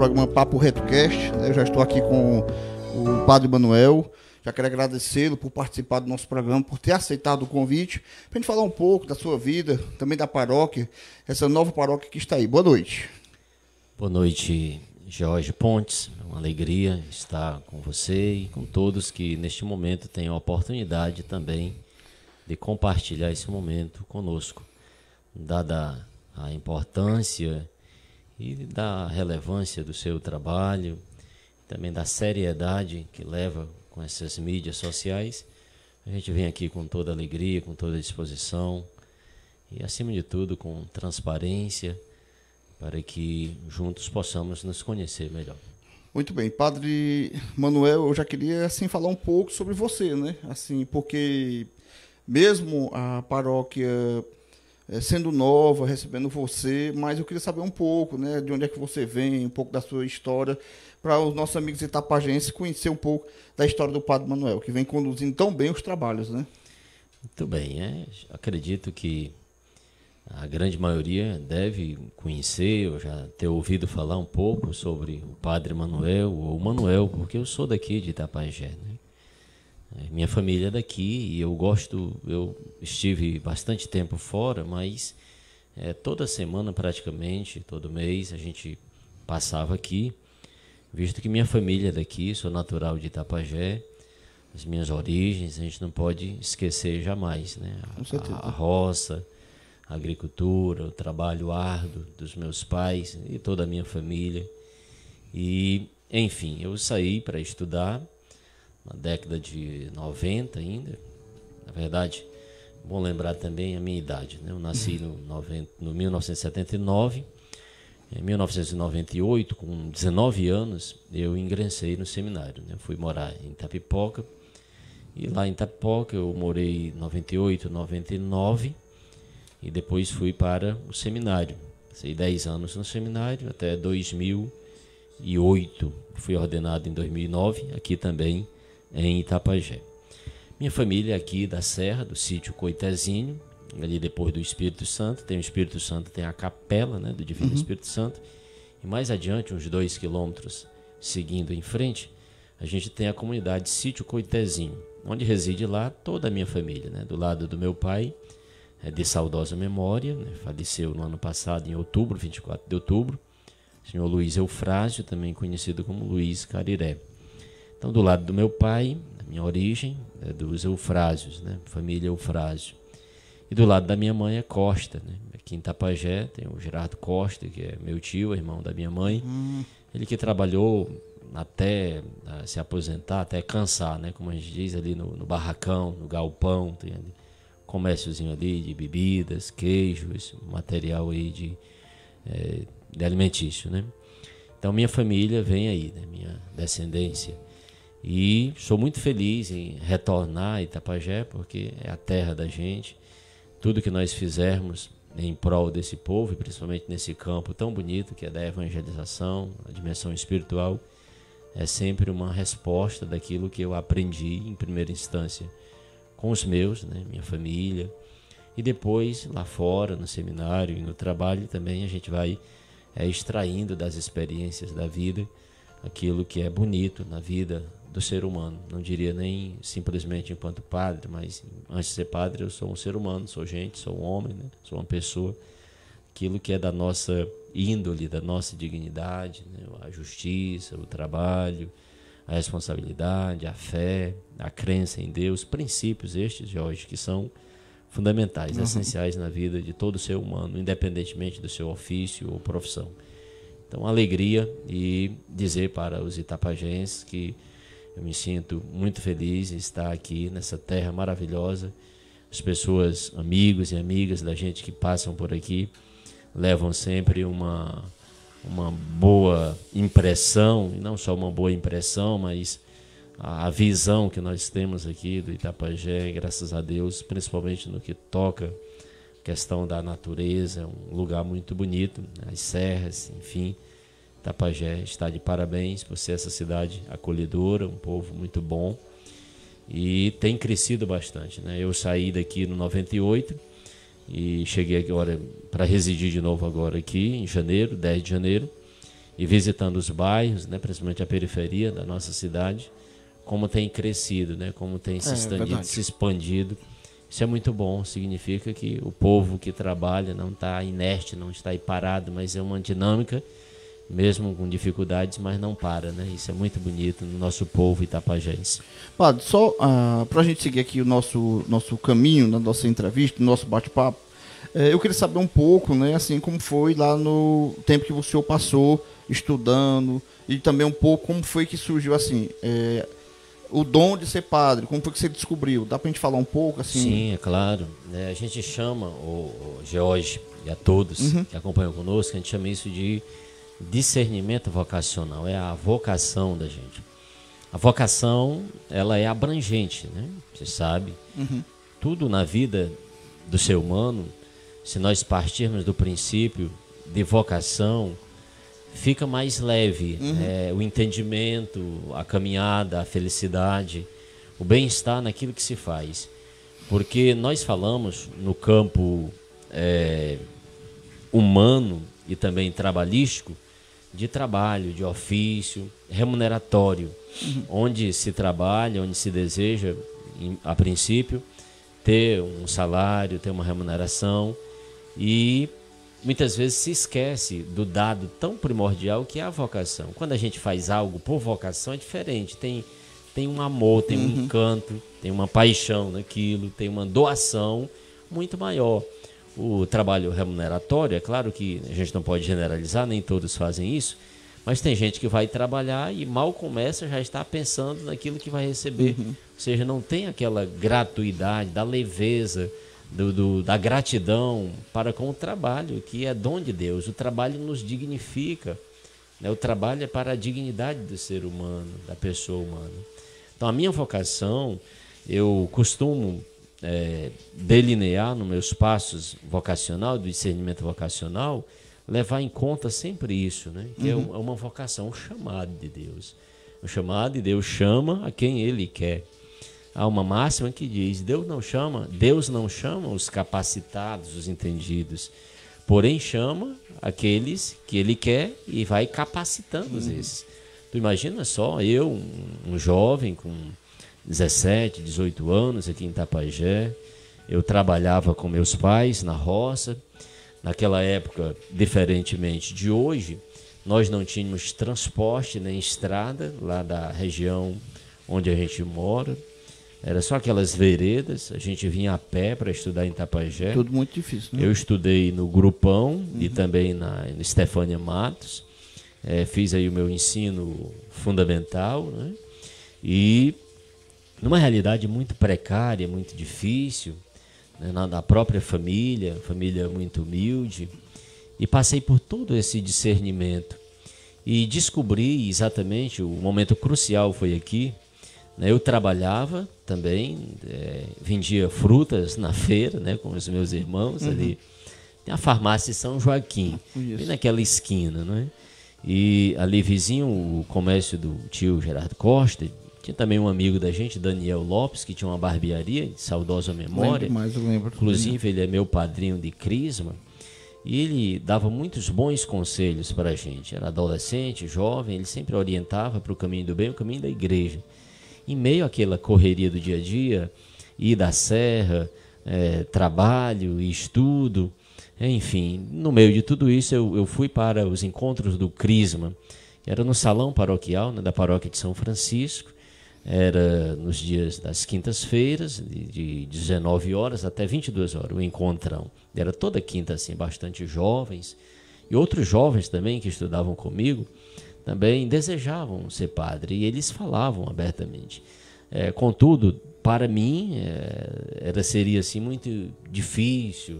programa Papo RetoCast, né? Eu já estou aqui com o Padre Manuel. Já quero agradecê-lo por participar do nosso programa, por ter aceitado o convite, para a gente falar um pouco da sua vida, também da paróquia, essa nova paróquia que está aí. Boa noite. Boa noite, Jorge Pontes. É uma alegria estar com você e com todos que neste momento têm a oportunidade também de compartilhar esse momento conosco, dada a importância e da relevância do seu trabalho, também da seriedade que leva com essas mídias sociais. A gente vem aqui com toda alegria, com toda disposição e, acima de tudo, com transparência, para que juntos possamos nos conhecer melhor. Muito bem, Padre Manuel, eu já queria assim falar um pouco sobre você, né? Assim, porque mesmo a paróquia sendo nova, recebendo você, mas eu queria saber um pouco, né, de onde é que você vem, um pouco da sua história, para os nossos amigos itapajenses conhecer um pouco da história do Padre Manuel, que vem conduzindo tão bem os trabalhos, né? Muito bem, acredito que a grande maioria deve conhecer ou já ter ouvido falar um pouco sobre o Padre Manuel, ou Manuel, porque eu sou daqui de Itapajé, né? Minha família é daqui e eu estive bastante tempo fora, mas toda semana praticamente, todo mês a gente passava aqui, visto que minha família é daqui, sou natural de Itapajé, as minhas origens, a gente não pode esquecer jamais, né? A roça, a agricultura, o trabalho árduo dos meus pais e toda a minha família. E, enfim, eu saí para estudar na década de 90 ainda. Na verdade, bom lembrar também a minha idade, né? Eu nasci no 1979. Em 1998, com 19 anos, eu ingressei no seminário, né? Fui morar em Itapipoca. E lá em Itapipoca eu morei 98, 99 e depois fui para o seminário. Passei 10 anos no seminário até 2008. Fui ordenado em 2009, aqui também em Itapajé. Minha família é aqui da Serra, do sítio Coitezinho, ali depois do Espírito Santo. Tem o Espírito Santo, tem a capela, né, do Divino Espírito Santo. E mais adiante, uns 2 quilômetros seguindo em frente, a gente tem a comunidade Sítio Coitezinho, onde reside lá toda a minha família, né? Do lado do meu pai, de saudosa memória, né? Faleceu no ano passado, em outubro, 24 de outubro, o senhor Luiz Eufrásio, também conhecido como Luiz Cariré. Então, do lado do meu pai, da minha origem, é dos Eufrásios, né? Família Eufrásio. E do lado da minha mãe é Costa, né? Aqui em Itapajé tem o Gerardo Costa, que é meu tio, irmão da minha mãe. Ele que trabalhou até se aposentar, até cansar, né? Como a gente diz, ali no barracão, no galpão, tem ali comérciozinho ali de bebidas, queijos, material aí de alimentício, né? Então minha família vem aí, né? Minha descendência. E sou muito feliz em retornar a Itapajé, porque é a terra da gente. Tudo que nós fizermos em prol desse povo, e principalmente nesse campo tão bonito que é da evangelização, a dimensão espiritual, é sempre uma resposta daquilo que eu aprendi em primeira instância com os meus, né, minha família, e depois lá fora, no seminário e no trabalho também a gente vai extraindo das experiências da vida aquilo que é bonito na vida do ser humano. Não diria nem simplesmente enquanto padre, mas antes de ser padre eu sou um ser humano, sou gente, sou um homem, né? Sou uma pessoa. Aquilo que é da nossa índole, da nossa dignidade, né? A justiça, o trabalho, a responsabilidade, a fé, a crença em Deus, princípios estes, Jorge, que são fundamentais, essenciais na vida de todo ser humano, independentemente do seu ofício ou profissão. Então, alegria e dizer para os itapajenses que eu me sinto muito feliz em estar aqui nessa terra maravilhosa. As pessoas, amigos e amigas da gente que passam por aqui, levam sempre uma boa impressão, e não só uma boa impressão, mas a visão que nós temos aqui do Itapajé, graças a Deus, principalmente no que toca a questão da natureza, é um lugar muito bonito, as serras, enfim. Itapajé está de parabéns por ser essa cidade acolhedora, um povo muito bom e tem crescido bastante, né? Eu saí daqui no 98 e cheguei agora para residir de novo agora aqui em janeiro, 10 de janeiro, e visitando os bairros, né, principalmente a periferia da nossa cidade, como tem crescido, né, como tem se expandido. Isso é muito bom, significa que o povo que trabalha não está inerte, não está aí parado, mas é uma dinâmica, mesmo com dificuldades, mas não para, né? Isso é muito bonito no nosso povo itapajense. Padre, só para a gente seguir aqui o nosso caminho, na nossa entrevista, no nosso bate-papo, eu queria saber um pouco, né, assim, como foi lá no tempo que o senhor passou estudando, e também um pouco como foi que surgiu, assim, o dom de ser padre, como foi que você descobriu? Dá pra gente falar um pouco, assim? Sim, é claro. A gente chama, o George e a todos que acompanham conosco, a gente chama isso de discernimento vocacional, é a vocação da gente. A vocação, ela é abrangente, né? Você sabe, tudo na vida do ser humano, se nós partirmos do princípio de vocação, fica mais leve, o entendimento, a caminhada, a felicidade, o bem-estar naquilo que se faz. Porque nós falamos no campo humano e também trabalhístico, de trabalho, de ofício, remuneratório, onde se trabalha, onde se deseja, a princípio, ter um salário, ter uma remuneração, e muitas vezes se esquece do dado tão primordial que é a vocação. Quando a gente faz algo por vocação é diferente, tem um amor, tem um encanto, tem uma paixão naquilo, tem uma doação muito maior. O trabalho remuneratório, é claro que a gente não pode generalizar, nem todos fazem isso, mas tem gente que vai trabalhar e mal começa já está pensando naquilo que vai receber. Ou seja, não tem aquela gratuidade, da leveza, da gratidão para com o trabalho, que é dom de Deus. O trabalho nos dignifica, né? O trabalho é para a dignidade do ser humano, da pessoa humana. Então, a minha vocação, eu costumo delinear nos meus passos vocacional, do discernimento vocacional, levar em conta sempre isso, né? Que é uma vocação, um chamado de Deus. O chamado de Deus chama a quem Ele quer. Há uma máxima que diz: Deus não chama os capacitados, os entendidos, porém chama aqueles que Ele quer e vai capacitando esses. Tu imagina só, eu, um jovem com 17, 18 anos aqui em Itapajé, eu trabalhava com meus pais na roça. Naquela época, diferentemente de hoje, nós não tínhamos transporte nem estrada lá da região onde a gente mora. Era só aquelas veredas, a gente vinha a pé para estudar em Itapajé. Tudo muito difícil, né? Eu estudei no Grupão e também no Estefânia Matos. Fiz aí o meu ensino fundamental, né? E numa realidade muito precária, muito difícil, né? Na própria família muito humilde. E passei por todo esse discernimento. E descobri exatamente, o momento crucial foi aqui. Eu trabalhava também, vendia frutas na feira, né, com os meus irmãos ali. Tem a farmácia São Joaquim, bem naquela esquina, né? E ali vizinho o comércio do tio Gerardo Costa. Tinha também um amigo da gente, Daniel Lopes, que tinha uma barbearia de saudosa memória. Eu lembro. Inclusive, ele é meu padrinho de crisma. E ele dava muitos bons conselhos para a gente. Era adolescente, jovem, ele sempre orientava para o caminho do bem, o caminho da igreja. Em meio àquela correria do dia a dia, ir da serra, trabalho e estudo, enfim, no meio de tudo isso eu fui para os encontros do Crisma. Era no salão paroquial, né, da paróquia de São Francisco. Era nos dias das quintas-feiras, de 19 horas até 22 horas, o encontrão. Era toda quinta, assim, bastante jovens. E outros jovens também que estudavam comigo, também desejavam ser padre, e eles falavam abertamente. Contudo, para mim, seria assim, muito difícil,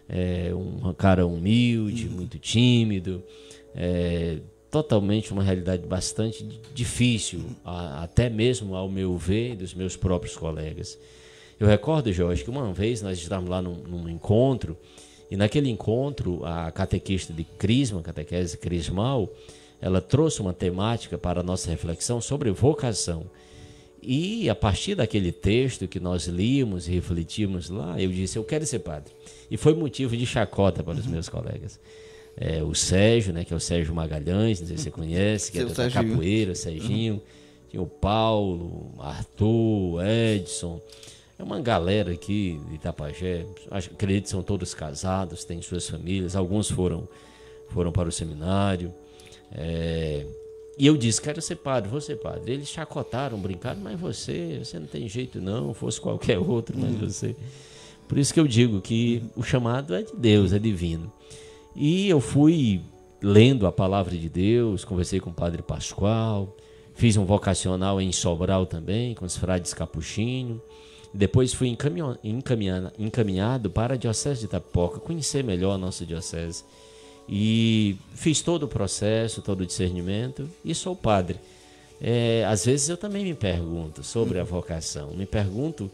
um cara humilde, muito tímido, totalmente uma realidade bastante difícil, até mesmo ao meu ver, dos meus próprios colegas. Eu recordo, Jorge, que uma vez nós estávamos lá num encontro, e naquele encontro a catequista de Crisma, catequese crismal, ela trouxe uma temática para a nossa reflexão sobre vocação. E a partir daquele texto que nós líamos e refletimos lá, eu disse: eu quero ser padre. E foi motivo de chacota para os meus colegas. o Sérgio, né, que é o Sérgio Magalhães, não sei se você conhece, que é da capoeira, Serginho. Tinha o Paulo, Arthur, Edson. É uma galera aqui de Itapajé, acredito que são todos casados, têm suas famílias, alguns foram para o seminário. E eu disse, quero ser padre, vou ser padre. Eles chacotaram, brincaram, mas você não tem jeito não, fosse qualquer outro, mas você... Por isso que eu digo que o chamado é de Deus, é divino. E eu fui lendo a palavra de Deus, conversei com o padre Pascoal, fiz um vocacional em Sobral também, com os frades capuchinhos. Depois fui encaminhado para a Diocese de Itapipoca, conhecer melhor a nossa diocese. E fiz todo o processo, todo o discernimento e sou padre. Às vezes eu também me pergunto sobre a vocação. Me pergunto,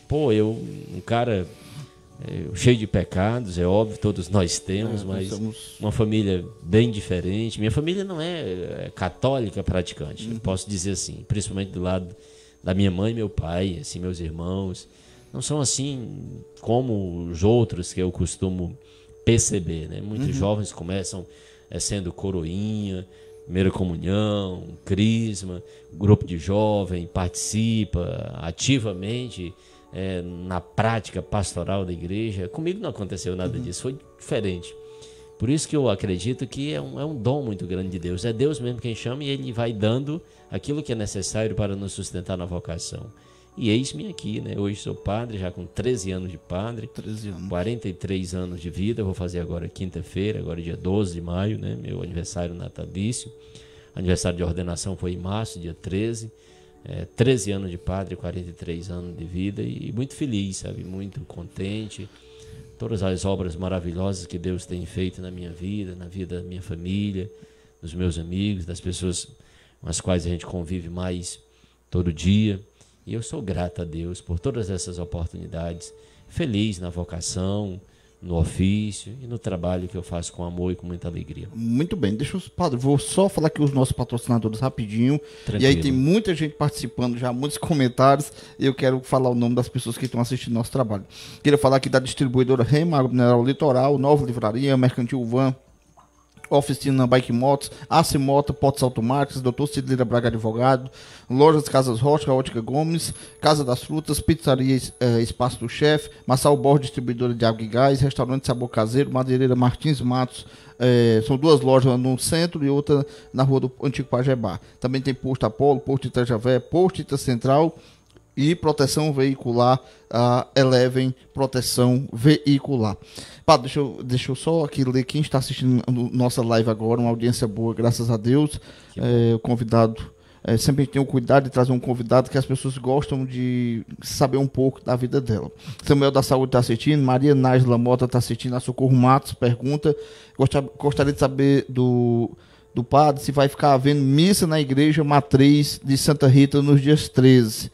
um cara cheio de pecados, é óbvio, todos nós temos, mas uma família bem diferente. Minha família não é católica praticante, posso dizer assim, principalmente do lado da minha mãe e meu pai, assim, meus irmãos. Não são assim como os outros que eu costumo perceber, né? Muitos jovens começam sendo coroinha, primeira comunhão, crisma, grupo de jovem, participa ativamente na prática pastoral da igreja. Comigo não aconteceu nada disso, foi diferente. Por isso que eu acredito que é um dom muito grande de Deus. É Deus mesmo quem chama e Ele vai dando aquilo que é necessário para nos sustentar na vocação. E eis-me aqui, né? Hoje sou padre, já com 13 anos de padre, 43 anos de vida. Vou fazer agora quinta-feira, agora dia 12 de maio, né? Meu aniversário natalício. Aniversário de ordenação foi em março, dia 13. 13 anos de padre, 43 anos de vida e muito feliz, sabe? Muito contente. Todas as obras maravilhosas que Deus tem feito na minha vida, na vida da minha família, dos meus amigos, das pessoas com as quais a gente convive mais todo dia. E eu sou grato a Deus por todas essas oportunidades, feliz na vocação, no ofício e no trabalho que eu faço com amor e com muita alegria. Muito bem, padre, vou só falar aqui os nossos patrocinadores rapidinho. Tranquilo. E aí tem muita gente participando já, muitos comentários, e eu quero falar o nome das pessoas que estão assistindo nosso trabalho. Queria falar aqui da distribuidora Rema, Água Mineral Litoral, Nova Livraria, Mercantil Van, Oficina Bike Motos, AC Moto, Potes Automáticos, Dr. Cidleira Braga Advogado, Lojas Casas Rocha, Ótica Gomes, Casa das Frutas, Pizzaria Espaço do Chefe, Massal Borges, distribuidora de água e gás, Restaurante Sabor Caseiro, Madeireira Martins Matos, são duas lojas no centro e outra na rua do Antigo Pajebá. Também tem Posto Apolo, Posto Itajavé, Posto Ita Central e Proteção Veicular, a Eleven Proteção Veicular. Padre, deixa eu só aqui ler quem está assistindo nossa live agora, uma audiência boa, graças a Deus. O convidado, sempre tem o cuidado de trazer um convidado que as pessoas gostam de saber um pouco da vida dela. Samuel da Saúde está assistindo, Maria Nájila Mota está assistindo, a Socorro Matos pergunta, gostaria de saber do padre se vai ficar havendo missa na igreja matriz de Santa Rita nos dias 13,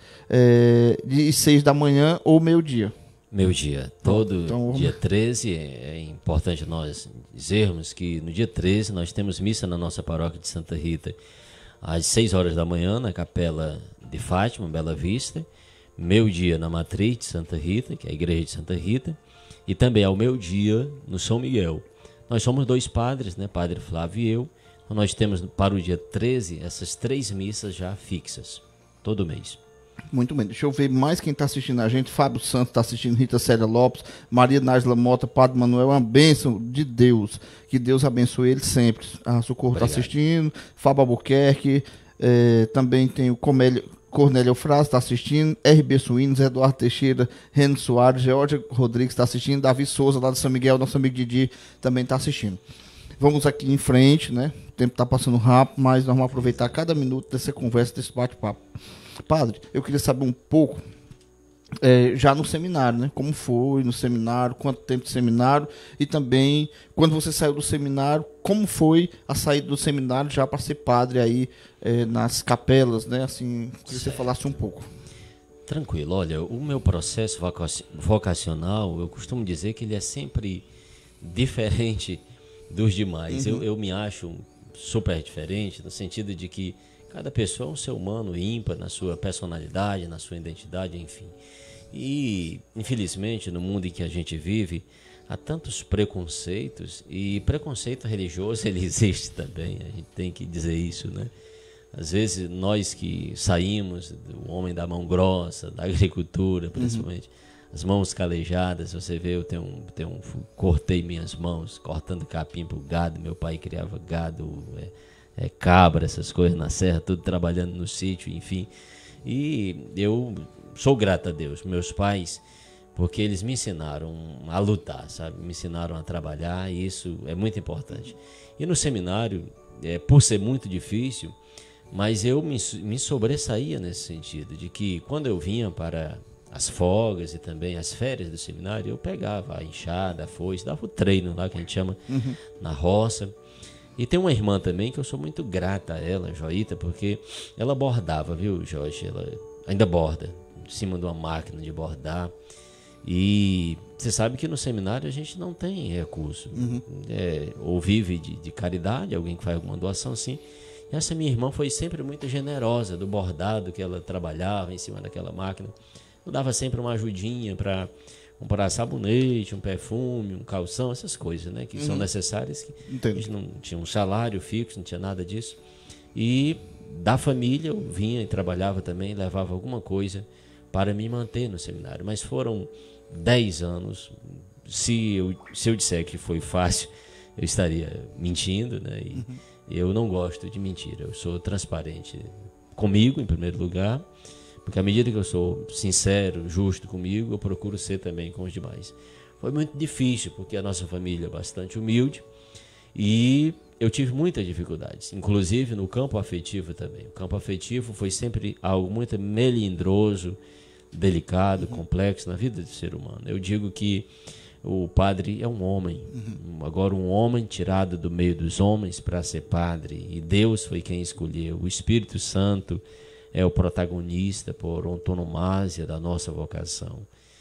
de 6 da manhã ou meio-dia. Meio-dia. Então, dia 13, é importante nós dizermos que no dia 13 nós temos missa na nossa paróquia de Santa Rita, às 6 horas da manhã, na Capela de Fátima, Bela Vista, meio-dia na Matriz de Santa Rita, que é a igreja de Santa Rita, e também ao meio-dia no São Miguel. Nós somos 2 padres, né? Padre Flávio e eu. Então nós temos para o dia 13 essas 3 missas já fixas, todo mês. Muito bem, deixa eu ver mais quem está assistindo a gente. Fábio Santos está assistindo, Rita Célia Lopes, Maria Nájila Mota, Padre Manuel, uma bênção de Deus, que Deus abençoe ele sempre. A Socorro está assistindo, Fábio Albuquerque, também tem o Cornélio Fraz está assistindo, RB Suínos, Eduardo Teixeira, Reno Soares, Georgia Rodrigues está assistindo, Davi Souza lá de São Miguel, nosso amigo Didi, também está assistindo. Vamos aqui em frente, né? O tempo está passando rápido, mas nós vamos aproveitar cada minuto dessa conversa, desse bate-papo. Padre, eu queria saber um pouco, já no seminário, né? Como foi no seminário, quanto tempo de seminário, e também, quando você saiu do seminário, como foi a saída do seminário já para ser padre aí nas capelas, né? Assim, queria que você falasse um pouco. Tranquilo, olha, o meu processo vocacional, eu costumo dizer que ele é sempre diferente dos demais. Eu me acho super diferente, no sentido de que cada pessoa é um ser humano ímpar na sua personalidade, na sua identidade, enfim. E, infelizmente, no mundo em que a gente vive, há tantos preconceitos, e preconceito religioso ele existe também, a gente tem que dizer isso, né? Às vezes nós que saímos, do homem da mão grossa, da agricultura principalmente, as mãos calejadas, você vê, cortei minhas mãos cortando capim para o gado, meu pai criava gado, cabra, essas coisas na serra, tudo trabalhando no sítio, enfim. E eu sou grato a Deus, meus pais, porque eles me ensinaram a lutar, sabe? Me ensinaram a trabalhar, e isso é muito importante. E no seminário, por ser muito difícil, mas eu me sobressaía nesse sentido, de que quando eu vinha para as folgas e também as férias do seminário, eu pegava a enxada, a foice, dava o treino lá, que a gente chama, na roça. E tem uma irmã também que eu sou muito grata a ela, Joíta, porque ela bordava, viu, Jorge? Ela ainda borda, em cima de uma máquina de bordar. E você sabe que no seminário a gente não tem recurso. Ou vive de caridade, alguém que faz alguma doação, sim. E essa minha irmã foi sempre muito generosa do bordado que ela trabalhava em cima daquela máquina. Eu dava sempre uma ajudinha para comprar sabonete, um perfume, um calção, essas coisas, né, que são necessárias. Que a gente não tinha um salário fixo, não tinha nada disso. E da família eu vinha e trabalhava também, levava alguma coisa para me manter no seminário. Mas foram 10 anos. Se eu disser que foi fácil, eu estaria mentindo, né? E eu não gosto de mentira. Eu sou transparente comigo, em primeiro lugar, porque à medida que eu sou sincero, justo comigo, eu procuro ser também com os demais. Foi muito difícil, porque a nossa família é bastante humilde e eu tive muitas dificuldades, inclusive no campo afetivo também. O campo afetivo foi sempre algo muito melindroso, delicado, complexo na vida do ser humano. Eu digo que o padre é um homem, agora um homem tirado do meio dos homens para ser padre, e Deus foi quem escolheu. O Espírito Santo é o protagonista por antonomasia da nossa vocação.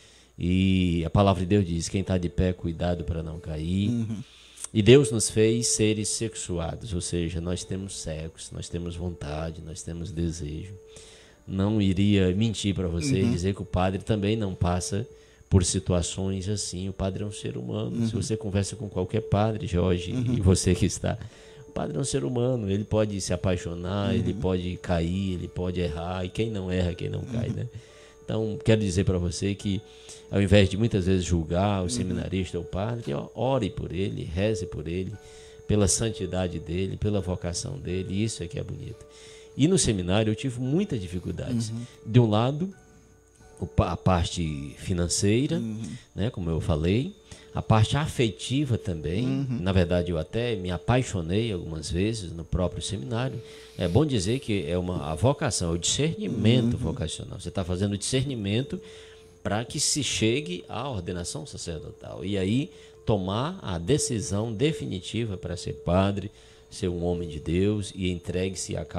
E a palavra de Deus diz: quem está de pé, cuidado para não cair. E Deus nos fez seres sexuados, ou seja, nós temos sexo, nós temos vontade, nós temos desejo. Não iria mentir para você e dizer que o padre também não passa por situações assim. O padre é um ser humano. Se você conversa com qualquer padre, Jorge, e você que está, o padre é um ser humano. Ele pode se apaixonar, ele pode cair, ele pode errar, e quem não erra, quem não cai, né? Então, quero dizer para você que, ao invés de muitas vezes julgar o seminarista ou o padre, ore por ele, reze por ele, pela santidade dele, pela vocação dele. Isso é que é bonito. E no seminário eu tive muitas dificuldades. De um lado, a parte financeira, né, como eu falei, a parte afetiva também. Na verdade, eu até me apaixonei algumas vezes no próprio seminário. É bom dizer que a vocação, é o discernimento vocacional. Você está fazendo o discernimento para que se chegue à ordenação sacerdotal. E aí tomar a decisão definitiva para ser padre, ser um homem de Deus e entregue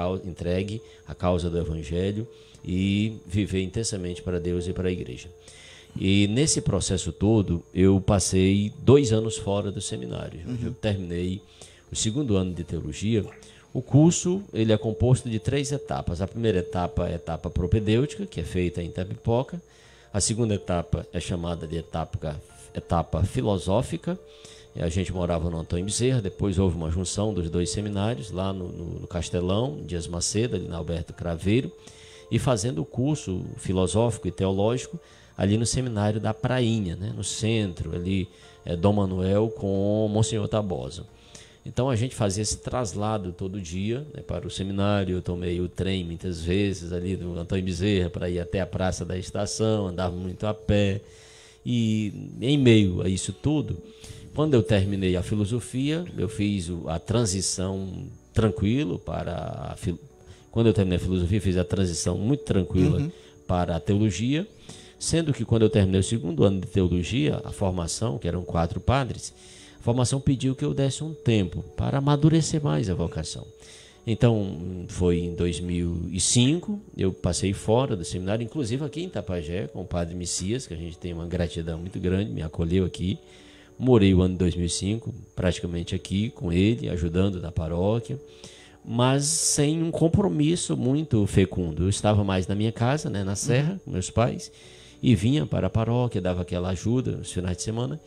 a causa do Evangelho e viver intensamente para Deus e para a igreja. E nesse processo todo, eu passei 2 anos fora do seminário. Eu terminei o 2º ano de teologia. O curso ele é composto de 3 etapas. A primeira etapa é a etapa propedêutica, que é feita em Itapipoca. A segunda etapa é chamada de etapa filosófica. A gente morava no Antônio Bezerra, depois houve uma junção dos 2 seminários, lá no Castelão, Dias Macedo, ali na Alberto Craveiro, e fazendo o curso filosófico e teológico ali no seminário da Prainha, né, no centro, ali, Dom Manuel com Monsenhor Tabosa. Então a gente fazia esse traslado todo dia, né, para o seminário. Eu tomei o trem muitas vezes ali do Antônio Bezerra para ir até a Praça da Estação, andava muito a pé. E em meio a isso tudo, quando eu terminei a filosofia, eu fiz a transição tranquilo para quando eu terminei a filosofia, fiz a transição muito tranquila para a teologia, sendo que quando eu terminei o 2º ano de teologia, a formação, que eram 4 padres, a formação pediu que eu desse um tempo para amadurecer mais a vocação. Então, foi em 2005, eu passei fora do seminário, inclusive aqui em Itapajé, com o padre Messias, que a gente tem uma gratidão muito grande, me acolheu aqui. Morei o ano de 2005, praticamente aqui com ele, ajudando na paróquia, mas sem um compromisso muito fecundo. Eu estava mais na minha casa, né, na Serra, com meus pais, e vinha para a paróquia, dava aquela ajuda nos finais de semana,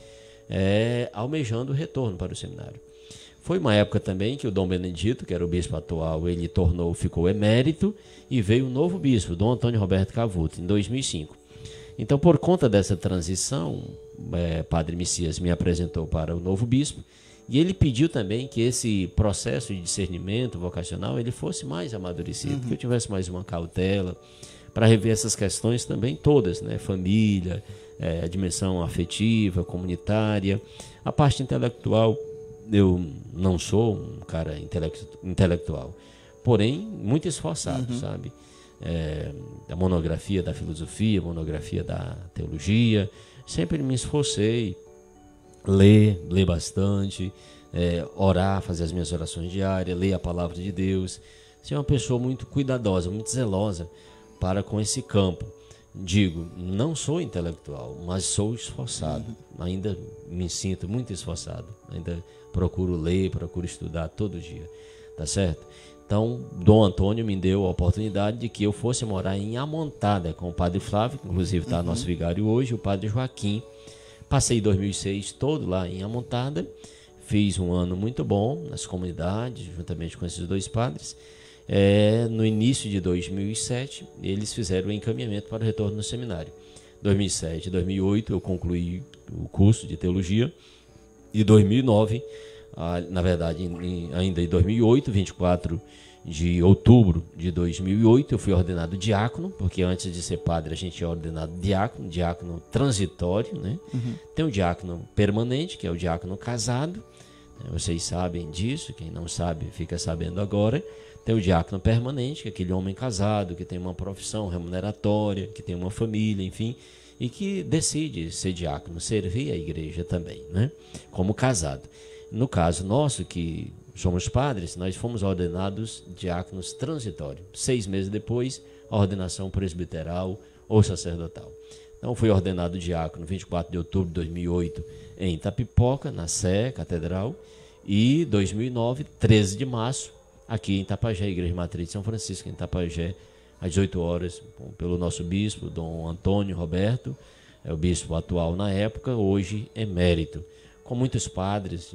almejando o retorno para o seminário. Foi uma época também que o Dom Benedito, que era o bispo atual, ele ficou emérito, e veio o novo bispo, Dom Antônio Roberto Cavuto, em 2005. Então, por conta dessa transição, Padre Messias me apresentou para o novo bispo, e ele pediu também que esse processo de discernimento vocacional ele fosse mais amadurecido, que eu tivesse mais uma cautela para rever essas questões também todas, né? Família, a dimensão afetiva, comunitária, a parte intelectual. Eu não sou um cara intelectual, porém muito esforçado, sabe? A monografia da filosofia, a monografia da teologia, sempre me esforcei, ler bastante, orar, fazer as minhas orações diárias, ler a palavra de Deus, ser uma pessoa muito cuidadosa, muito zelosa para com esse campo. Digo, não sou intelectual, mas sou esforçado, ainda me sinto muito esforçado, ainda procuro ler, procuro estudar todo dia, tá certo? Então, Dom Antônio me deu a oportunidade de que eu fosse morar em Amontada com o Padre Flávio, que inclusive está nosso vigário hoje, o Padre Joaquim. Passei 2006 todo lá em Amontada, fiz um ano muito bom nas comunidades, juntamente com esses dois padres. No início de 2007, eles fizeram o encaminhamento para o retorno no seminário. 2007 e 2008 eu concluí o curso de teologia, e 2009, na verdade ainda em 2008, 24 de outubro de 2008, eu fui ordenado diácono, porque antes de ser padre a gente é ordenado diácono transitório, né? Tem o diácono permanente, que é o diácono casado, né? Vocês sabem disso, quem não sabe fica sabendo agora. Tem o diácono permanente, que é aquele homem casado, que tem uma profissão remuneratória, que tem uma família, enfim, e que decide ser diácono, servir a igreja também, né? Como casado. No caso nosso, que somos padres, nós fomos ordenados diáconos transitórios. 6 meses depois, a ordenação presbiteral ou sacerdotal. Então, fui ordenado diácono 24 de outubro de 2008 em Itapipoca, na Sé Catedral, e 2009, 13 de março, aqui em Tapajé, Igreja Matriz de São Francisco, em Tapajé, às 18 horas, pelo nosso bispo, Dom Antônio Roberto, é o bispo atual na época, hoje emérito, com muitos padres,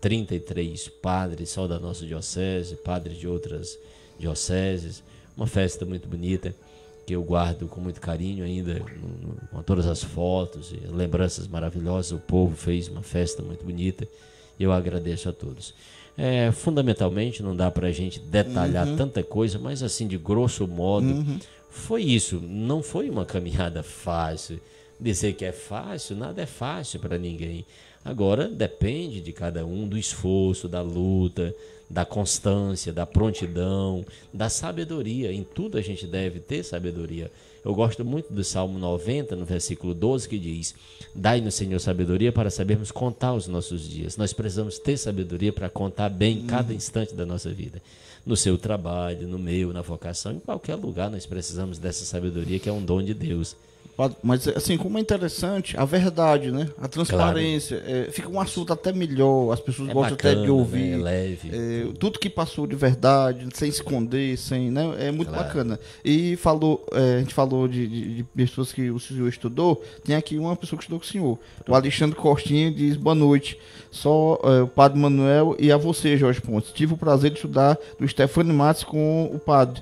33 padres só da nossa diocese, padres de outras dioceses, uma festa muito bonita, que eu guardo com muito carinho ainda, com todas as fotos e lembranças maravilhosas. O povo fez uma festa muito bonita e eu agradeço a todos. Fundamentalmente, não dá para a gente detalhar tanta coisa, mas assim, de grosso modo, foi isso. Não foi uma caminhada fácil. Dizer que é fácil, nada é fácil para ninguém. Agora, depende de cada um, do esforço, da luta, da constância, da prontidão, da sabedoria. Em tudo a gente deve ter sabedoria. Eu gosto muito do Salmo 90, no versículo 12, que diz: dai-nos, Senhor, sabedoria para sabermos contar os nossos dias. Nós precisamos ter sabedoria para contar bem cada instante da nossa vida. No seu trabalho, no meu, na vocação, em qualquer lugar nós precisamos dessa sabedoria, que é um dom de Deus. Mas, assim, como é interessante, a verdade, né? A transparência, claro. Fica um assunto até melhor, as pessoas gostam bacana, até de ouvir. Né? É leve. Tudo que passou de verdade, sem esconder, né? É muito bacana. E a gente falou de pessoas que o senhor estudou, tem aqui uma pessoa que estudou com o senhor. O Alexandre Costinha diz: boa noite. Só o Padre Manuel e a você, Jorge Pontes. Tive o prazer de estudar do Stefano Matos com o padre.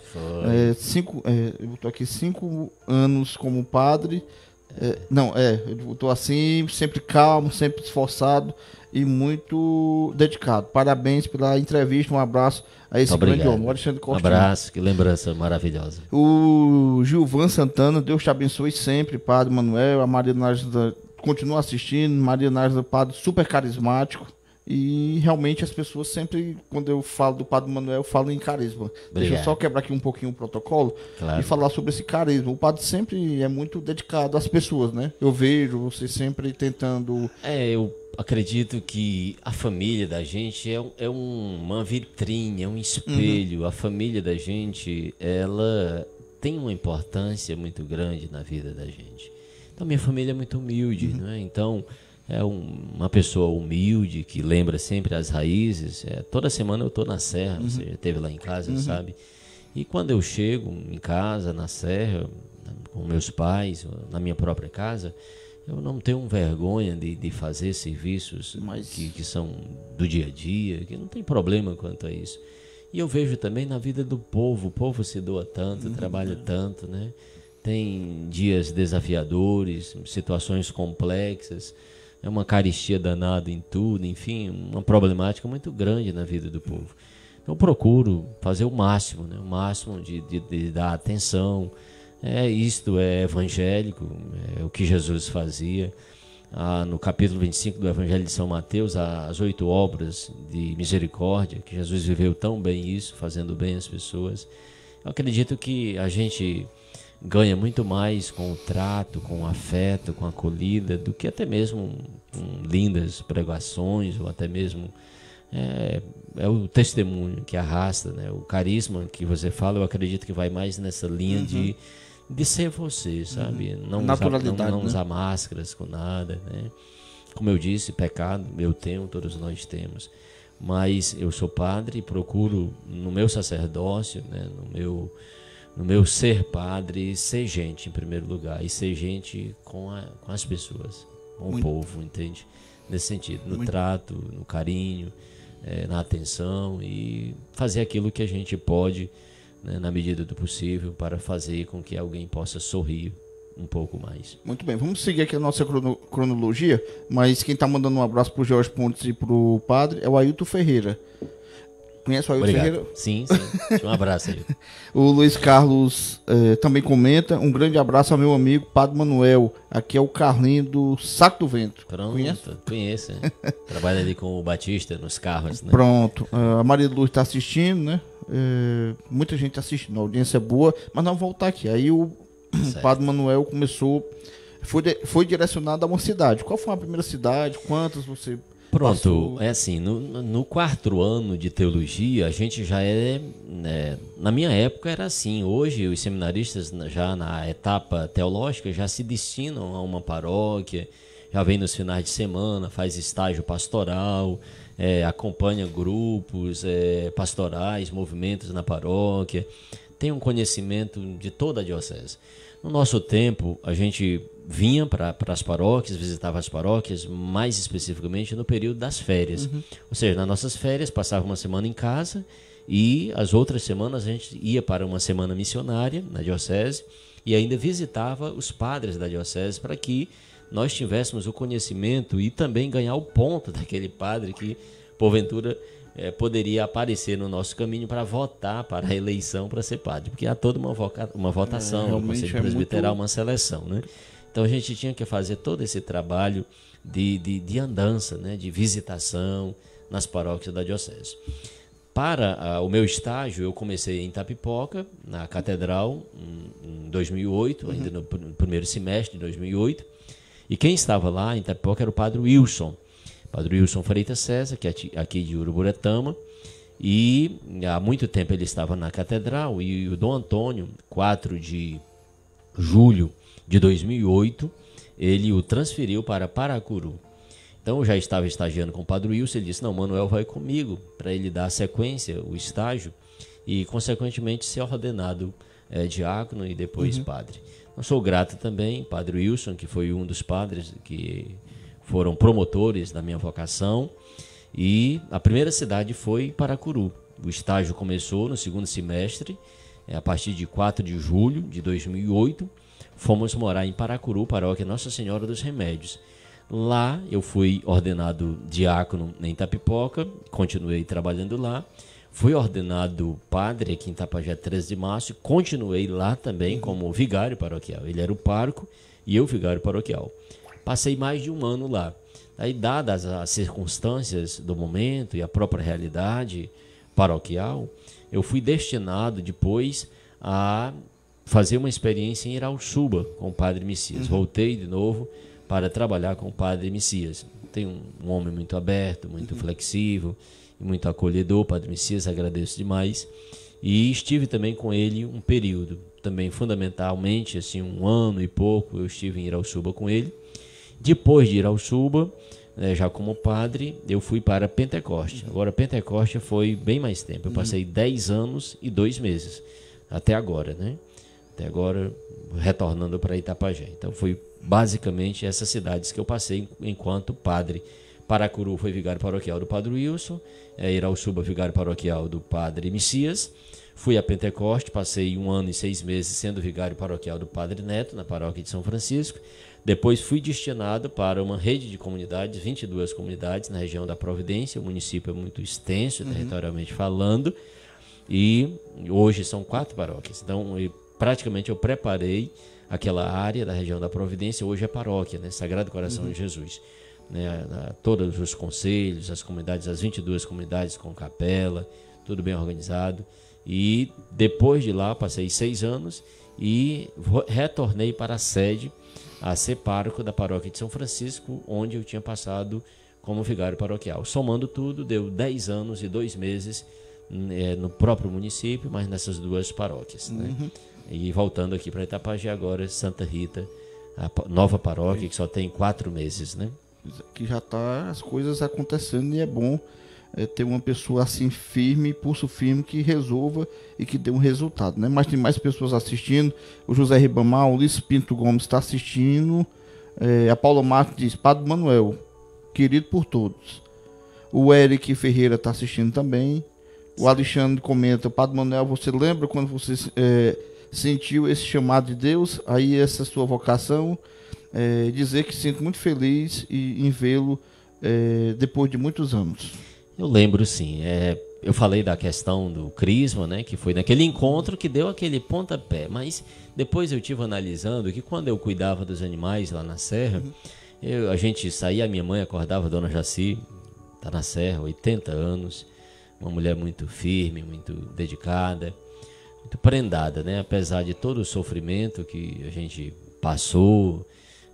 Eu estou aqui 5 anos como padre. Eu estou assim, sempre calmo, sempre esforçado e muito dedicado. Parabéns pela entrevista, um abraço a esse grande homem, Alexandre Costinha. Um abraço, que lembrança maravilhosa. O Gilvan Santana, Deus te abençoe sempre, Padre Manuel. A Maria Nájila continua assistindo, Maria Nájila, padre super carismático. E realmente as pessoas sempre, quando eu falo do Padre Manuel, eu falo em carisma. Obrigado. Deixa eu só quebrar aqui um pouquinho o protocolo e falar sobre esse carisma. O padre sempre é muito dedicado às pessoas, né? Eu vejo você sempre tentando... Eu acredito que a família da gente é uma vitrine, é um espelho. A família da gente, ela tem uma importância muito grande na vida da gente. Então, minha família é muito humilde, não é? Então... é uma pessoa humilde, que lembra sempre as raízes. Toda semana eu estou na serra, você já esteve lá em casa, sabe? E quando eu chego em casa, na serra, com meus pais, na minha própria casa, Eu não tenho vergonha de fazer serviços que são do dia a dia, que não tem problema quanto a isso. E eu vejo também na vida do povo, o povo se doa tanto, trabalha tanto, né? Tem dias desafiadores, situações complexas, é uma carestia danada em tudo, enfim, uma problemática muito grande na vida do povo. Então eu procuro fazer o máximo, né? O máximo de dar atenção. Isto é evangélico, é o que Jesus fazia. No capítulo 25 do Evangelho de São Mateus, as 8 obras de misericórdia, que Jesus viveu tão bem isso, fazendo bem às pessoas. Eu acredito que a gente ganha muito mais com o trato, com o afeto, com a acolhida, do que até mesmo com lindas pregações, ou até mesmo o testemunho que arrasta, né? O carisma que você fala, eu acredito que vai mais nessa linha de ser você, sabe? Não usar máscaras com nada, né? Como eu disse, pecado eu tenho, todos nós temos. Mas eu sou padre e procuro, no meu sacerdócio, né? no meu ser padre, ser gente em primeiro lugar. E ser gente com as pessoas, com o povo, entende? Nesse sentido, no trato, no carinho, na atenção, e fazer aquilo que a gente pode, né, na medida do possível, para fazer com que alguém possa sorrir um pouco mais. Muito bem, vamos seguir aqui a nossa cronologia, mas quem está mandando um abraço para o Jorge Pontes e para o padre é o Ailton Ferreira. Conhece o Ailton Ferreira? Sim. Um abraço aí. O Luiz Carlos também comenta: um grande abraço ao meu amigo Padre Manuel. Aqui é o Carlinho do Saco do Vento. Pronto, conheço. Trabalha ali com o Batista nos carros, né? Pronto, a Maria Luz está assistindo, né? Muita gente assistindo, a audiência é boa, mas não voltar aqui. Aí o Padre Manuel começou, foi direcionado a uma cidade. Qual foi a primeira cidade? Quantas você... Pronto, passou? é assim, no 4º ano de teologia, a gente já na minha época era assim. Hoje os seminaristas já na etapa teológica já se destinam a uma paróquia, já vem nos finais de semana, faz estágio pastoral, acompanha grupos pastorais, movimentos na paróquia, tem um conhecimento de toda a diocese. No nosso tempo, a gente vinha para as paróquias, visitava as paróquias, mais especificamente no período das férias. Ou seja, nas nossas férias, passava uma semana em casa e as outras semanas a gente ia para uma semana missionária na diocese e ainda visitava os padres da diocese para que nós tivéssemos o conhecimento e também ganhar o ponto daquele padre que, porventura, poderia aparecer no nosso caminho para votar para a eleição para ser padre, porque há toda uma votação no Conselho Presbiteral, uma seleção, né? Então a gente tinha que fazer todo esse trabalho de andança, né? De visitação nas paróquias da diocese. Para o meu estágio, eu comecei em Itapipoca, na Catedral, em 2008, ainda no primeiro semestre de 2008, e quem estava lá em Itapipoca era o Padre Wilson. Padre Wilson Freitas César, que é aqui de Uruburetama, e há muito tempo ele estava na Catedral, e o Dom Antônio, 4 de julho de 2008, ele o transferiu para Paracuru. Então eu já estava estagiando com o Padre Wilson, ele disse: não, Manuel vai comigo, para ele dar sequência, o estágio, e consequentemente ser ordenado diácono e depois padre. Eu sou grato também, Padre Wilson, que foi um dos padres que foram promotores da minha vocação, e a primeira cidade foi Paracuru. O estágio começou no 2º semestre, a partir de 4 de julho de 2008, fomos morar em Paracuru, paróquia Nossa Senhora dos Remédios. Lá eu fui ordenado diácono em Itapipoca, continuei trabalhando lá, fui ordenado padre aqui em Itapajé 13 de março, e continuei lá também como vigário paroquial. Ele era o pároco e eu vigário paroquial. Passei mais de um ano lá. Aí, dadas as circunstâncias do momento e a própria realidade paroquial, eu fui destinado depois a fazer uma experiência em Irauçuba com o Padre Messias. Voltei de novo para trabalhar com o Padre Messias. Tem um homem muito aberto, muito flexível e muito acolhedor, Padre Messias, agradeço demais. E estive também com ele um período, também fundamentalmente, assim, 1 ano e pouco, eu estive em Irauçuba com ele. Depois de Irauçuba, já como padre, eu fui para Pentecoste. Agora, Pentecoste foi bem mais tempo. Eu passei 10 anos e 2 meses, até agora, né? até agora retornando para Itapajé. Então foi basicamente essas cidades que eu passei enquanto padre. Paracuru foi vigário paroquial do Padre Wilson, Irauçuba vigário paroquial do Padre Messias. Fui a Pentecoste, passei 1 ano e 6 meses sendo vigário paroquial do Padre Neto, na paróquia de São Francisco. Depois fui destinado para uma rede de comunidades, 22 comunidades na região da Providência. O município é muito extenso, territorialmente falando, e hoje são 4 paróquias. Então, praticamente eu preparei aquela área da região da Providência, hoje é paróquia, né? Sagrado Coração de Jesus. Né? Todos os conselhos, as comunidades, as 22 comunidades com capela, tudo bem organizado. E depois de lá, passei 6 anos e retornei para a sede, a ser pároco da paróquia de São Francisco, onde eu tinha passado como vigário paroquial. Somando tudo, deu 10 anos e 2 meses no próprio município, mas nessas 2 paróquias. Né? E voltando aqui para Itapajé agora, Santa Rita, a nova paróquia, que só tem 4 meses, né? Que já está as coisas acontecendo, e é bom ter uma pessoa assim firme, pulso firme, que resolva e que dê um resultado, né? Mas tem mais pessoas assistindo. O José Ribamar, o Luiz Pinto Gomes está assistindo. A Paula Marques diz: Padre Manuel, querido por todos. O Eric Ferreira está assistindo também. O Alexandre comenta: Padre Manuel, você lembra quando você sentiu esse chamado de Deus? Aí essa sua vocação, dizer que sinto muito feliz em vê-lo depois de muitos anos. Eu lembro, sim. Eu falei da questão do crisma, né, que foi naquele encontro que deu aquele pontapé, mas depois eu tive analisando que quando eu cuidava dos animais lá na serra, a gente saía, a minha mãe acordava, a dona Jaci, está na serra, 80 anos, uma mulher muito firme, muito dedicada, muito prendada, né, apesar de todo o sofrimento que a gente passou,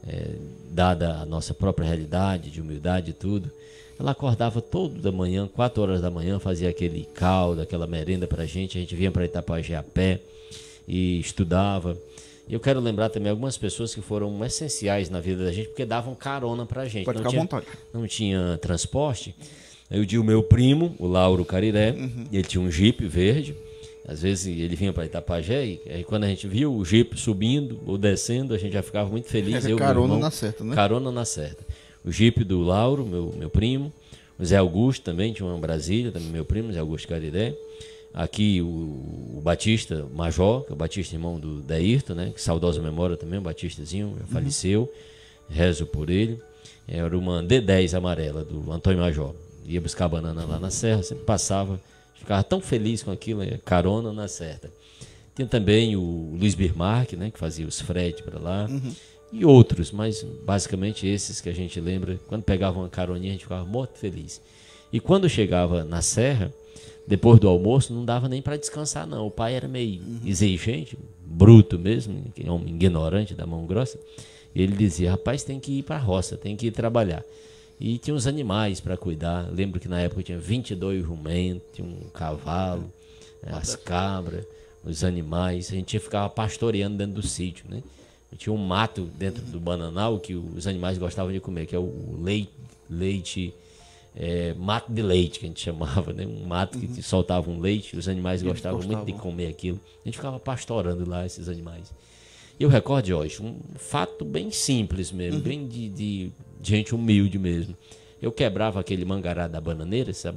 dada a nossa própria realidade de humildade e tudo. Ela acordava todo da manhã, 4 horas da manhã, fazia aquele caldo, aquela merenda pra gente. A gente vinha para Itapajé a pé e estudava. E eu quero lembrar também algumas pessoas que foram essenciais na vida da gente, porque davam carona pra gente. Pode ficar à vontade. Não tinha transporte. Eu tinha o meu primo, o Lauro Cariré, e ele tinha um Jeep verde. Às vezes ele vinha para Itapajé e aí quando a gente viu o Jeep subindo ou descendo, a gente já ficava muito feliz. Carona na certa, né? Carona na certa. O Jeep do Lauro, meu primo. O Zé Augusto também, tinha uma Brasília, também meu primo, Zé Augusto Cariré. Aqui o Batista Major, que é o Batista irmão do Deirto, né? Que saudosa memória também, o Batistazinho, já faleceu. Rezo por ele. Era uma D10 amarela do Antônio Major. Ia buscar banana lá na serra, sempre passava, ficava tão feliz com aquilo, carona na certa. Tem também o Luiz Birmark, né? Que fazia os fretes para lá. E outros, mas basicamente esses que a gente lembra. Quando pegava uma caroninha, a gente ficava muito feliz. E quando chegava na serra, depois do almoço, não dava nem para descansar, não. O pai era meio exigente, bruto mesmo, homem ignorante, da mão grossa. E ele dizia: rapaz, tem que ir para a roça, tem que ir trabalhar. E tinha uns animais para cuidar. Lembro que na época tinha 22 jumentos, tinha um cavalo, as cabras, os animais. A gente ficava pastoreando dentro do sítio, né? Tinha um mato dentro do bananal que os animais gostavam de comer, que é o leite, mato de leite, que a gente chamava, né? Um mato que soltava um leite, os animais gostavam muito de comer aquilo. A gente ficava pastorando lá esses animais. E eu recordo, Jorge, um fato bem simples mesmo, bem de gente humilde mesmo. Eu quebrava aquele mangará da bananeira, sabe?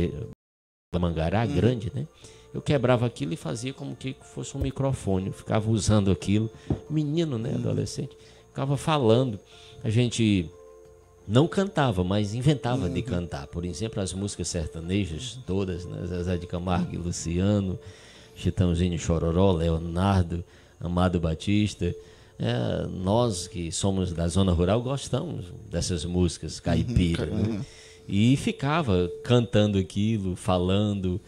Mangará grande, né? Eu quebrava aquilo e fazia como que fosse um microfone. Eu ficava usando aquilo. Menino, né? Adolescente. Ficava falando. A gente não cantava, mas inventava de cantar. Por exemplo, as músicas sertanejas todas, né? Zezé de Camargo e Luciano, Chitãozinho Chororó, Leonardo, Amado Batista. Nós que somos da zona rural gostamos dessas músicas caipira, né? E ficava cantando aquilo, falando,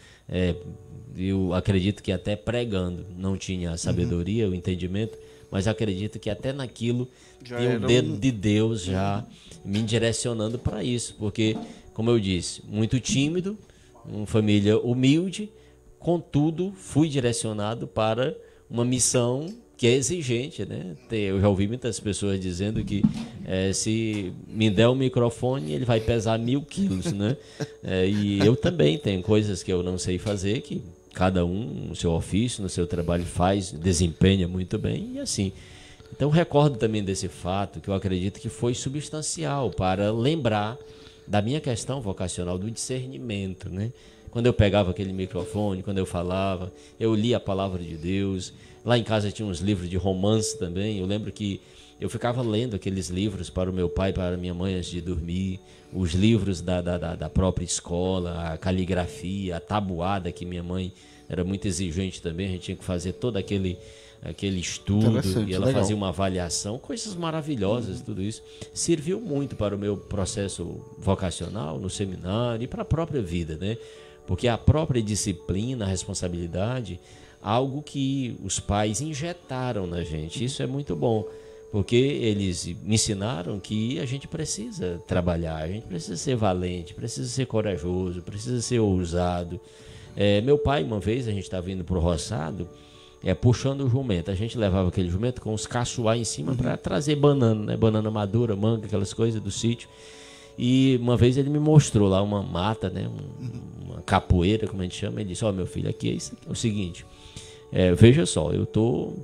eu acredito que até pregando. Não tinha a sabedoria, o entendimento, mas acredito que até naquilo já tinha o dedo de Deus já me direcionando para isso, porque, como eu disse, muito tímido, uma família humilde, contudo fui direcionado para uma missão que é exigente, né? Eu já ouvi muitas pessoas dizendo que se me der o microfone, ele vai pesar 1000 quilos, né? E eu também tenho coisas que eu não sei fazer, que cada um no seu ofício, no seu trabalho faz, desempenha muito bem e assim. Então recordo também desse fato que eu acredito que foi substancial para lembrar da minha questão vocacional do discernimento, né? Quando eu pegava aquele microfone, quando eu falava, eu lia a palavra de Deus. Lá em casa tinha uns livros de romance também. Eu lembro que eu ficava lendo aqueles livros para o meu pai e para a minha mãe antes de dormir. Os livros da própria escola, a caligrafia, a tabuada, que minha mãe era muito exigente também. A gente tinha que fazer todo aquele estudo e ela fazia uma avaliação. Coisas maravilhosas, tudo isso. Serviu muito para o meu processo vocacional no seminário e para a própria vida, né? Porque a própria disciplina, a responsabilidade, algo que os pais injetaram na gente. Isso é muito bom, porque eles me ensinaram que a gente precisa trabalhar, a gente precisa ser valente, precisa ser corajoso, precisa ser ousado. Meu pai, uma vez, a gente estava indo para o roçado, puxando o jumento. A gente levava aquele jumento com os caçoar em cima para trazer banana, né? Banana madura, manga, aquelas coisas do sítio. E uma vez ele me mostrou lá uma mata, né? Uma capoeira, como a gente chama. Ele disse: ó, meu filho, aqui é isso aqui. É o seguinte, veja só, eu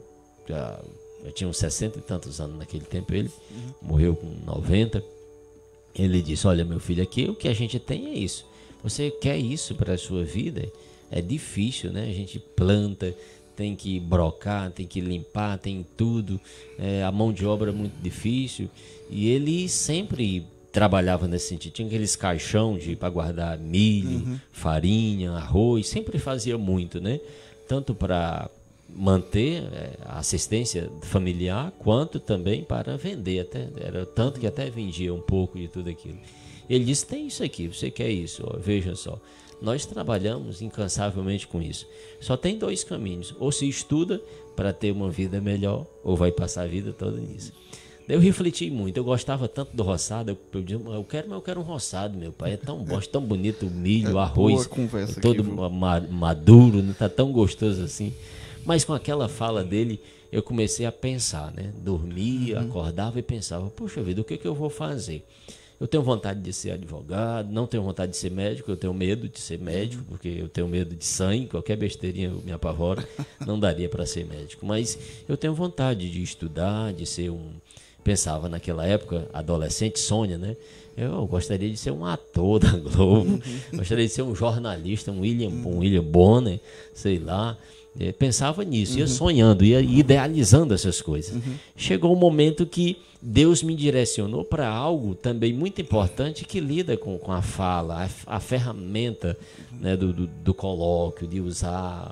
tinha uns 60 e tantos anos naquele tempo, ele morreu com 90. Ele disse: olha, meu filho, aqui o que a gente tem é isso. Você quer isso para a sua vida? É difícil, né? A gente planta, tem que brocar, tem que limpar, tem tudo. A mão de obra é muito difícil. E ele sempre trabalhava nesse sentido. Tinha aqueles caixão para guardar milho, farinha, arroz. Sempre fazia muito, né? Tanto para manter a assistência familiar, quanto também para vender. Era tanto que até vendia um pouco de tudo aquilo. Ele disse: tem isso aqui, você quer isso? Ó, veja só. Nós trabalhamos incansavelmente com isso. Só tem dois caminhos: ou se estuda para ter uma vida melhor, ou vai passar a vida toda nisso. Daí eu refleti muito. Eu gostava tanto do roçado. Eu disse: eu quero um roçado, meu pai. É tão bom, tão bonito o milho, o arroz, todo maduro, não tá tão gostoso assim. Mas com aquela fala dele, eu comecei a pensar, né? Dormia, acordava e pensava: poxa vida, o que eu vou fazer? Eu tenho vontade de ser advogado, não tenho vontade de ser médico, eu tenho medo de ser médico, porque eu tenho medo de sangue, qualquer besteirinha me apavora, não daria para ser médico. Mas eu tenho vontade de estudar, de ser pensava naquela época, adolescente, Sônia, né? Eu gostaria de ser um ator da Globo, gostaria de ser um jornalista, um William Bonner, sei lá. Pensava nisso, ia sonhando, ia idealizando essas coisas. Chegou um momento que Deus me direcionou para algo também muito importante que lida com a fala, a ferramenta, né, do colóquio, de usar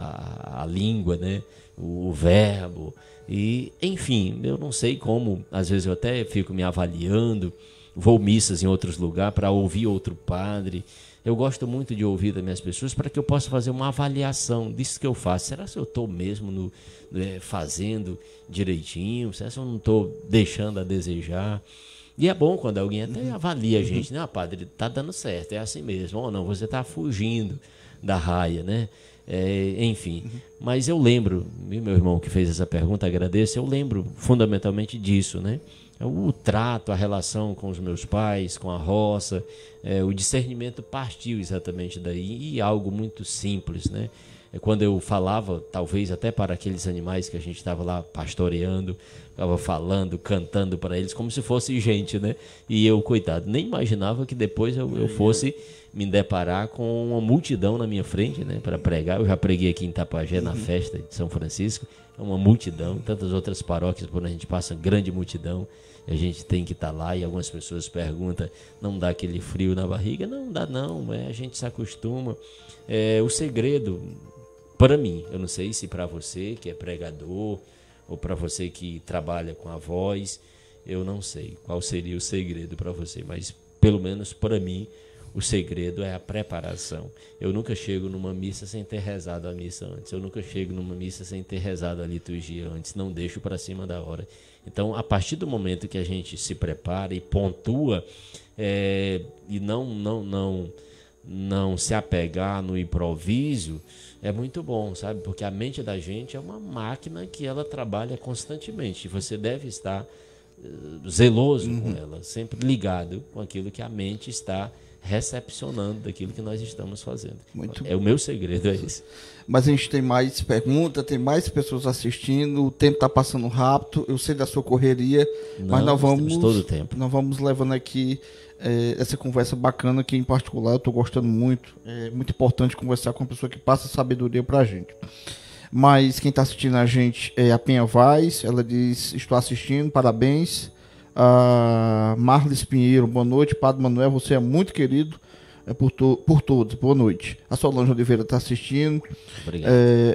a língua, né, o verbo. E, enfim, eu não sei como, às vezes eu até fico me avaliando, vou missas em outros lugares para ouvir outro padre. Eu gosto muito de ouvir das minhas pessoas para que eu possa fazer uma avaliação disso que eu faço. Será que eu estou mesmo fazendo direitinho? Será que eu não estou deixando a desejar? E é bom quando alguém até avalia a gente, né? Padre, está dando certo, é assim mesmo. Ou não, você está fugindo da raia, né? Enfim, mas eu lembro, meu irmão que fez essa pergunta, agradeço, eu lembro fundamentalmente disso, né? O trato, a relação com os meus pais, com a roça, o discernimento partiu exatamente daí, e algo muito simples, né? Quando eu falava, talvez até para aqueles animais que a gente estava lá pastoreando, estava falando, cantando para eles como se fosse gente, né? E eu, coitado, nem imaginava que depois eu fosse me deparar com uma multidão na minha frente, né, para pregar. Eu já preguei aqui em Tapajé, na festa de São Francisco. É uma multidão, tantas outras paróquias por onde a gente passa, grande multidão. A gente tem que estar lá, e algumas pessoas perguntam: não dá aquele frio na barriga? Não dá não, a gente se acostuma. O segredo, para mim, eu não sei se para você que é pregador, ou para você que trabalha com a voz, eu não sei qual seria o segredo para você, mas pelo menos para mim, o segredo é a preparação. Eu nunca chego numa missa sem ter rezado a missa antes. Eu nunca chego numa missa sem ter rezado a liturgia antes. Não deixo para cima da hora. Então, a partir do momento que a gente se prepara e pontua, e não se apegar no improviso, é muito bom, sabe? Porque a mente da gente é uma máquina que ela trabalha constantemente. Você deve estar zeloso com ela, sempre ligado com aquilo que a mente está recepcionando daquilo que nós estamos fazendo. Muito O meu segredo é esse. Mas a gente tem mais perguntas, tem mais pessoas assistindo, o tempo está passando rápido, eu sei da sua correria, mas nós vamos todo o tempo. Nós vamos levando aqui essa conversa bacana, que em particular eu estou gostando muito. É muito importante conversar com uma pessoa que passa sabedoria para a gente. Mas quem está assistindo a gente é a Penha Vaz, ela diz: estou assistindo, parabéns. A Marlis Pinheiro, boa noite. Padre Manuel, você é muito querido por todos, boa noite. A Solange Oliveira está assistindo. Obrigado.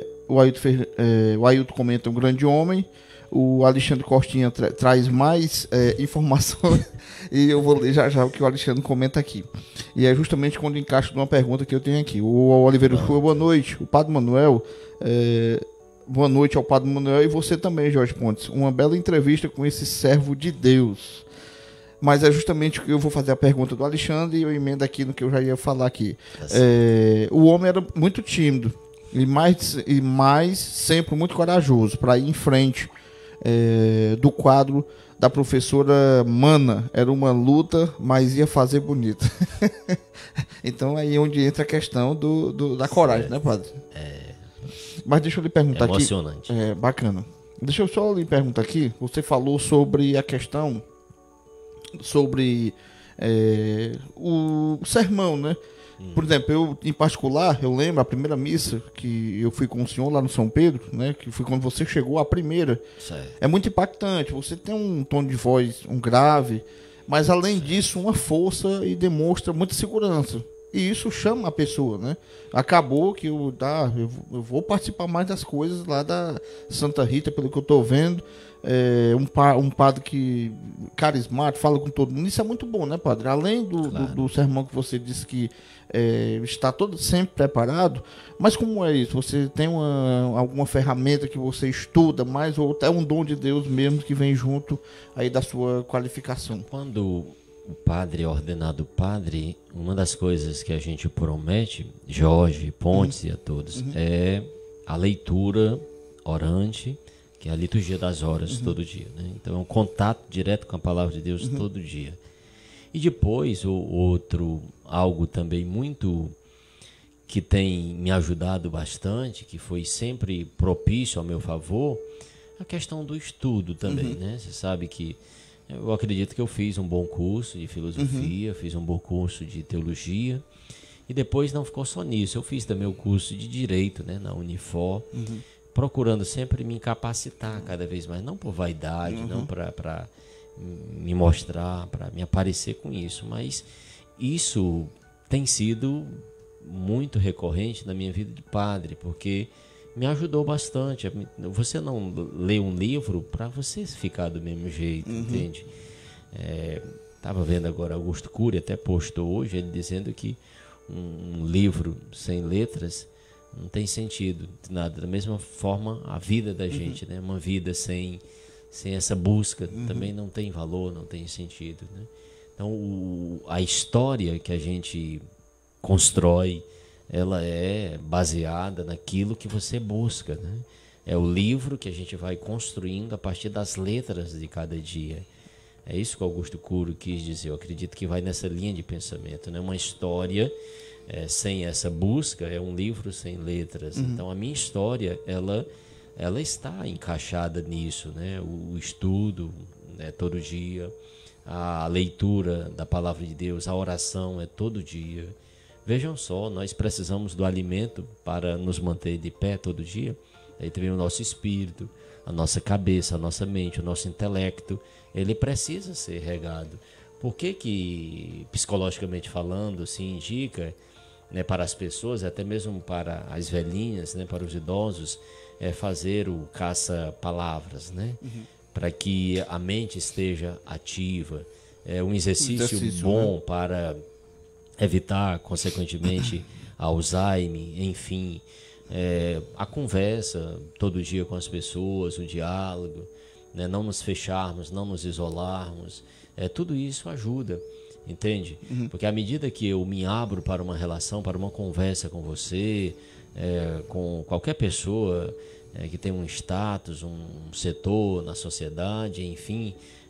O Ailton comenta: um grande homem. O Alexandre Costinha traz mais informações e eu vou ler já o que o Alexandre comenta aqui. E é justamente quando encaixa numa pergunta que eu tenho aqui. O Oliveira foi: boa noite. O Padre Manuel, boa noite ao Padre Manuel e você também, Jorge Pontes. Uma bela entrevista com esse servo de Deus. Mas é justamente o que eu vou fazer a pergunta do Alexandre e eu emendo aqui no que eu já ia falar aqui. O homem era muito tímido e mais sempre muito corajoso para ir em frente do quadro da professora Mana. Era uma luta, mas ia fazer bonito. Então aí é onde entra a questão da coragem, né, padre? Mas deixa eu lhe perguntar aqui. Emocionante. Bacana. Deixa eu só lhe perguntar aqui. Você falou sobre a questão sobre o sermão, né? Por exemplo, eu, em particular, eu lembro a primeira missa que eu fui com o senhor lá no São Pedro, né? Que foi quando você chegou a primeira. Certo. É muito impactante. Você tem um tom de voz, um grave, mas além disso, uma força e demonstra muita segurança. E isso chama a pessoa, né? Acabou que eu vou participar mais das coisas lá da Santa Rita, pelo que eu tô vendo. Um padre que carismático, fala com todo mundo. Isso é muito bom, né, padre? Além do sermão que você disse que está todo sempre preparado, mas como é isso? Você tem alguma ferramenta que você estuda mais, ou é um dom de Deus mesmo que vem junto aí da sua qualificação? Quando o padre é ordenado padre, uma das coisas que a gente promete, Jorge, Pontes e a todos, é a leitura orante, que é a liturgia das horas todo dia, né? Então é um contato direto com a palavra de Deus todo dia. E depois, algo também muito que tem me ajudado bastante, que foi sempre propício ao meu favor, a questão do estudo também, né? Você sabe que eu acredito que eu fiz um bom curso de filosofia, fiz um bom curso de teologia, e depois não ficou só nisso. Eu fiz também o curso de direito, né, na Unifor, procurando sempre me capacitar cada vez mais, não por vaidade, não para me mostrar, para me aparecer com isso, mas isso tem sido muito recorrente na minha vida de padre, porque me ajudou bastante. Você não lê um livro para você ficar do mesmo jeito, entende? Estava vendo agora Augusto Cury, até postou hoje, ele dizendo que um livro sem letras não tem sentido de nada. Da mesma forma, a vida da gente, né? Uma vida sem essa busca também não tem valor, não tem sentido, né? Então, a história que a gente constrói, ela é baseada naquilo que você busca, né? É o livro que a gente vai construindo a partir das letras de cada dia. É isso que Augusto Cury quis dizer. Eu acredito que vai nessa linha de pensamento, né? Uma história sem essa busca é um livro sem letras. Então a minha história ela está encaixada nisso, né? O estudo, né, todo dia, a leitura da palavra de Deus, a oração é todo dia. Vejam só, nós precisamos do alimento para nos manter de pé todo dia. Aí também o nosso espírito, a nossa cabeça, a nossa mente, o nosso intelecto, ele precisa ser regado. Por que psicologicamente falando, se indica, né, para as pessoas, até mesmo para as velhinhas, né, para os idosos, fazer o caça-palavras, né? Para que a mente esteja ativa. É um exercício bom, né, para evitar, consequentemente, Alzheimer, enfim. A conversa todo dia com as pessoas, o diálogo, né? Não nos fecharmos, não nos isolarmos. Tudo isso ajuda, entende? Porque à medida que eu me abro para uma relação, para uma conversa com você, com qualquer pessoa que tem um status, um setor na sociedade, enfim,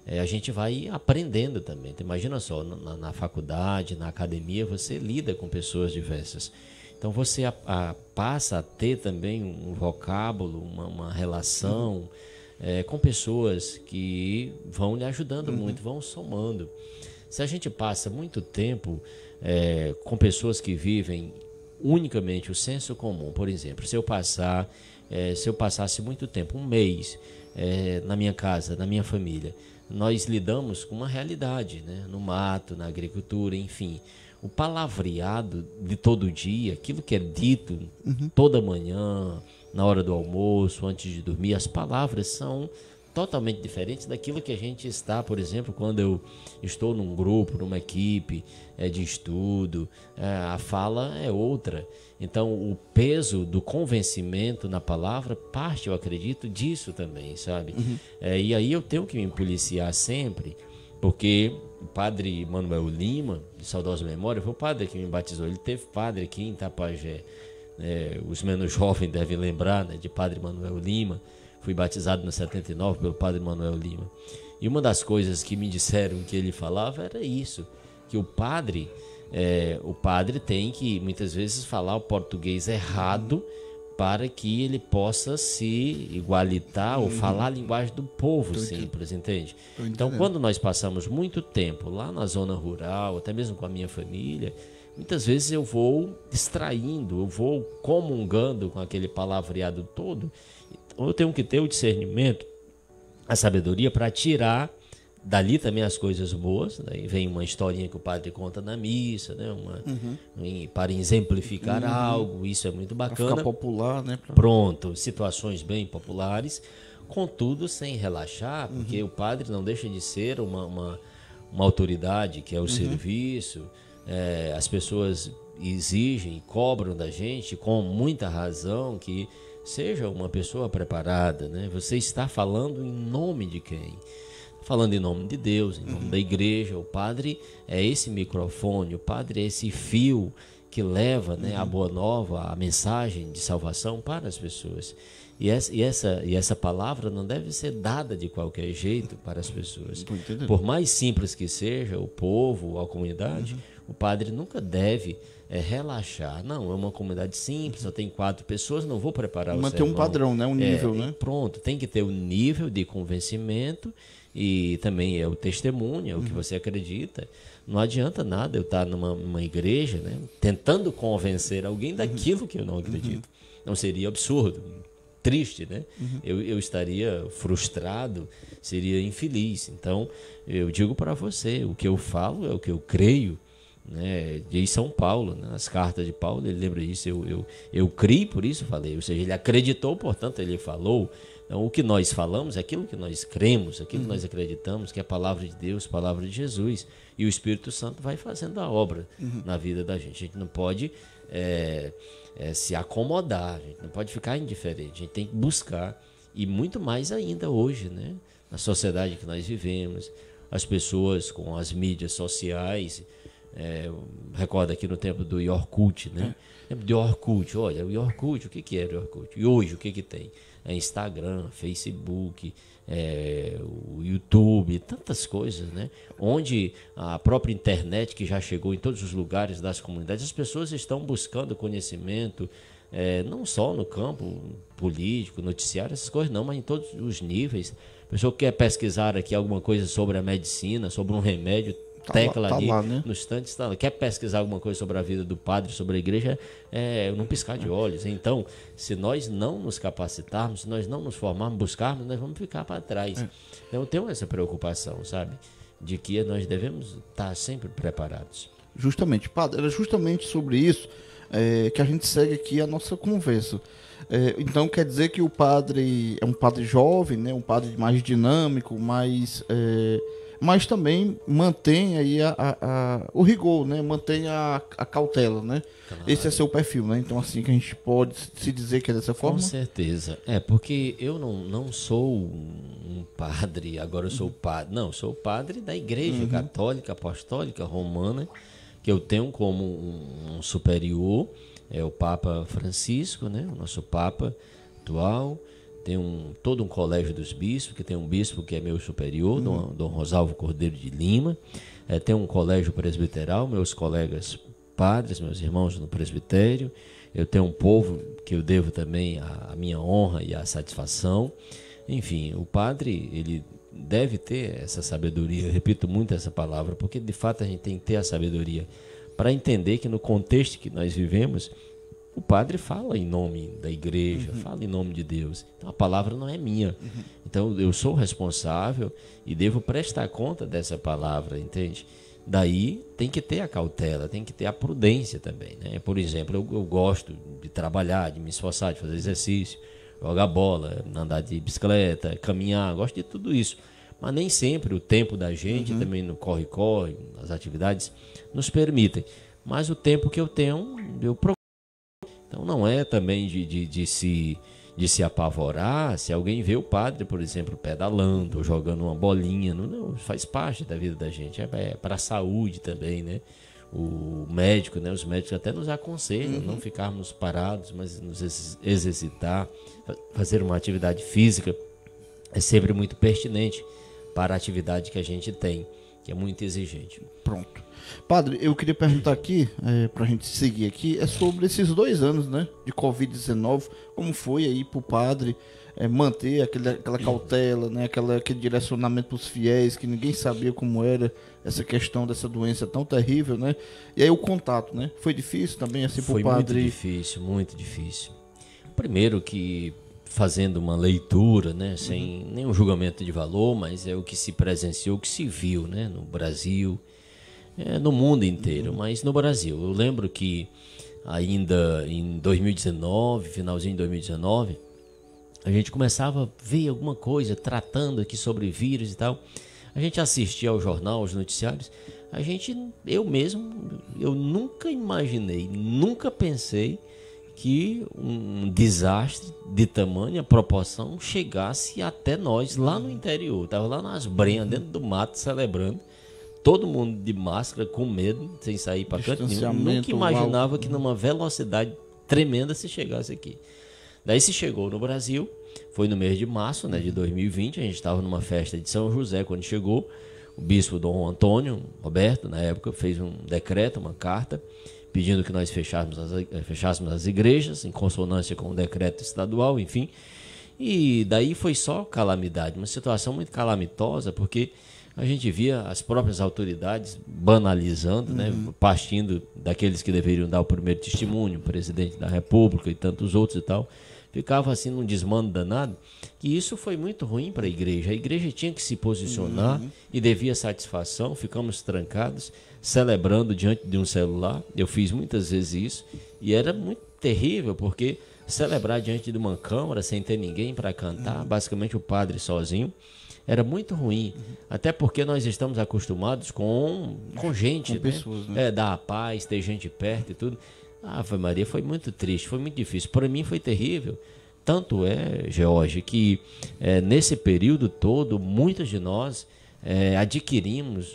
a gente vai aprendendo também. Então, imagina só, na faculdade, na academia, você lida com pessoas diversas. Então você passa a ter também um vocábulo, uma relação com pessoas que vão lhe ajudando muito, vão somando. Se a gente passa muito tempo com pessoas que vivem unicamente o senso comum, por exemplo, se eu passasse muito tempo, um mês, na minha casa, na minha família, nós lidamos com uma realidade, né? No mato, na agricultura, enfim. O palavreado de todo dia, aquilo que é dito toda manhã, na hora do almoço, antes de dormir, as palavras são totalmente diferentes daquilo que a gente está, por exemplo, quando eu estou num grupo, numa equipe de estudo, a fala é outra. Então, o peso do convencimento na palavra parte, eu acredito, disso também, sabe? E aí eu tenho que me policiar sempre, porque o padre Manuel Lima, de saudosa memória, foi o padre que me batizou. Ele teve padre aqui em Tapajé. Os menos jovens devem lembrar, né, de padre Manuel Lima. Fui batizado em 79 pelo padre Manuel Lima. E uma das coisas que me disseram que ele falava era isso, que o padre tem que muitas vezes falar o português errado para que ele possa se igualitar ou falar a linguagem do povo simples, entende? Então, quando nós passamos muito tempo lá na zona rural, até mesmo com a minha família, muitas vezes eu vou distraindo, eu vou comungando com aquele palavreado todo. Então, eu tenho que ter o discernimento, a sabedoria para tirar dali também as coisas boas. Daí vem uma historinha que o padre conta na missa, né? Para exemplificar algo, isso é muito bacana. Pra ficar popular, né? Pronto, situações bem populares, contudo sem relaxar, porque o padre não deixa de ser uma autoridade que é o serviço. As pessoas exigem e cobram da gente com muita razão que seja uma pessoa preparada, né? Você está falando em nome de quem? Falando em nome de Deus, em nome da igreja. O padre é esse microfone, o padre é esse fio que leva, né, a boa nova, a mensagem de salvação para as pessoas. E essa palavra não deve ser dada de qualquer jeito para as pessoas. Por mais simples que seja o povo, a comunidade, o padre nunca deve relaxar. Não, é uma comunidade simples, só tem 4 pessoas, não vou preparar o sermão. Manter um padrão, né? Um nível, né? Pronto, tem que ter o nível de convencimento e também é o testemunho, é o que você acredita. Não adianta nada eu estar numa igreja, né, tentando convencer alguém daquilo que eu não acredito. Não seria absurdo, triste, né? Eu estaria frustrado, seria infeliz. Então, eu digo para você, o que eu falo é o que eu creio, né? De São Paulo, né? As cartas de Paulo, ele lembra disso, eu criei, por isso falei. Ou seja, ele acreditou, portanto ele falou. Então, o que nós falamos é aquilo que nós cremos, aquilo que nós acreditamos, que é a palavra de Deus, a palavra de Jesus. E o Espírito Santo vai fazendo a obra na vida da gente. A gente não pode se acomodar, a gente não pode ficar indiferente. A gente tem que buscar, e muito mais ainda hoje, né? Na sociedade que nós vivemos, as pessoas com as mídias sociais. Recorda aqui no tempo do Orkut, né? Tempo de Orkut, olha, o Orkut, o que era o Orkut? E hoje, o que tem? Instagram, Facebook, o YouTube, tantas coisas, né? Onde a própria internet, que já chegou em todos os lugares das comunidades, as pessoas estão buscando conhecimento, não só no campo político, noticiário, essas coisas não, mas em todos os níveis. A pessoa quer pesquisar aqui alguma coisa sobre a medicina, sobre um remédio, tecla ali lá, né? No instante está lá. Quer pesquisar alguma coisa sobre a vida do padre, sobre a igreja, num piscar de olhos. Então, se nós não nos capacitarmos, se nós não nos formarmos, buscarmos, nós vamos ficar para trás. Então, eu tenho essa preocupação, sabe? De que nós devemos estar sempre preparados. Justamente, padre, era justamente sobre isso que a gente segue aqui a nossa conversa. Então, quer dizer que o padre é um padre jovem, né? Um padre mais dinâmico, mas também mantém aí o rigor, né? Mantém a cautela, né? Claro. Esse é seu perfil, né? Então, assim que a gente pode se dizer que é dessa forma? Com certeza. Porque eu não sou um padre, agora eu sou padre. Não, eu sou padre da Igreja Católica, Apostólica, Romana, que eu tenho como um superior, é o Papa Francisco, né? O nosso Papa atual. tem todo um colégio dos bispos, que tem um bispo que é meu superior, Dom Rosalvo Cordeiro de Lima. Tem um colégio presbiteral, meus colegas padres, meus irmãos no presbitério. Eu tenho um povo que eu devo também a minha honra e a satisfação. Enfim, o padre, ele deve ter essa sabedoria. Eu repito muito essa palavra, porque de fato a gente tem que ter a sabedoria para entender que no contexto que nós vivemos, o padre fala em nome da igreja, fala em nome de Deus. Então a palavra não é minha. Então eu sou responsável e devo prestar conta dessa palavra, entende? Daí tem que ter a cautela, tem que ter a prudência também, né? Por exemplo, eu gosto de trabalhar, de me esforçar, de fazer exercício, jogar bola, andar de bicicleta, caminhar, gosto de tudo isso. Mas nem sempre o tempo da gente, também no corre-corre, as atividades, nos permitem. Mas o tempo que eu tenho, eu procuro. Então não é também de se apavorar se alguém vê o padre, por exemplo, pedalando ou jogando uma bolinha. Não, faz parte da vida da gente, é para a saúde também, né? O médico, né? Os médicos até nos aconselham não ficarmos parados, mas nos exercitar, fazer uma atividade física é sempre muito pertinente para a atividade que a gente tem, que é muito exigente. Pronto. Padre, eu queria perguntar aqui, para a gente seguir aqui, é sobre esses 2 anos, né, de Covid-19, como foi aí para o padre manter aquela cautela, né, aquele direcionamento para os fiéis, que ninguém sabia como era essa questão dessa doença tão terrível, né, e aí o contato, né, foi difícil também assim para o padre? Foi muito difícil, muito difícil. Primeiro que fazendo uma leitura, né, sem nenhum julgamento de valor, mas é o que se presenciou, o que se viu, né, no Brasil, no mundo inteiro, mas no Brasil. Eu lembro que ainda em 2019, finalzinho de 2019, a gente começava a ver alguma coisa tratando aqui sobre vírus e tal. A gente assistia ao jornal, aos noticiários. Eu nunca imaginei, nunca pensei que um desastre de tamanha proporção chegasse até nós lá no interior. Estava lá nas brenhas, dentro do mato, celebrando. Todo mundo de máscara, com medo, sem sair para canto nenhum. Nunca imaginava que numa velocidade tremenda se chegasse aqui. Daí se chegou no Brasil, foi no mês de março, né, de 2020, a gente estava numa festa de São José quando chegou. O bispo Dom Antônio Roberto, na época, fez um decreto, uma carta, pedindo que nós fechássemos as igrejas, em consonância com o decreto estadual, enfim. E daí foi só calamidade, uma situação muito calamitosa, porque a gente via as próprias autoridades banalizando, né, partindo daqueles que deveriam dar o primeiro testemunho, o presidente da República e tantos outros e tal. Ficava assim num desmando danado, que isso foi muito ruim para a igreja. A igreja tinha que se posicionar e devia satisfação. Ficamos trancados, celebrando diante de um celular. Eu fiz muitas vezes isso e era muito terrível, porque celebrar diante de uma câmara sem ter ninguém para cantar, basicamente o padre sozinho, era muito ruim, até porque nós estamos acostumados com gente, com pessoas, né? Dar a paz, ter gente perto e tudo. A Ave Maria foi muito triste, foi muito difícil. Para mim foi terrível. Tanto é, George, que nesse período todo, muitos de nós adquirimos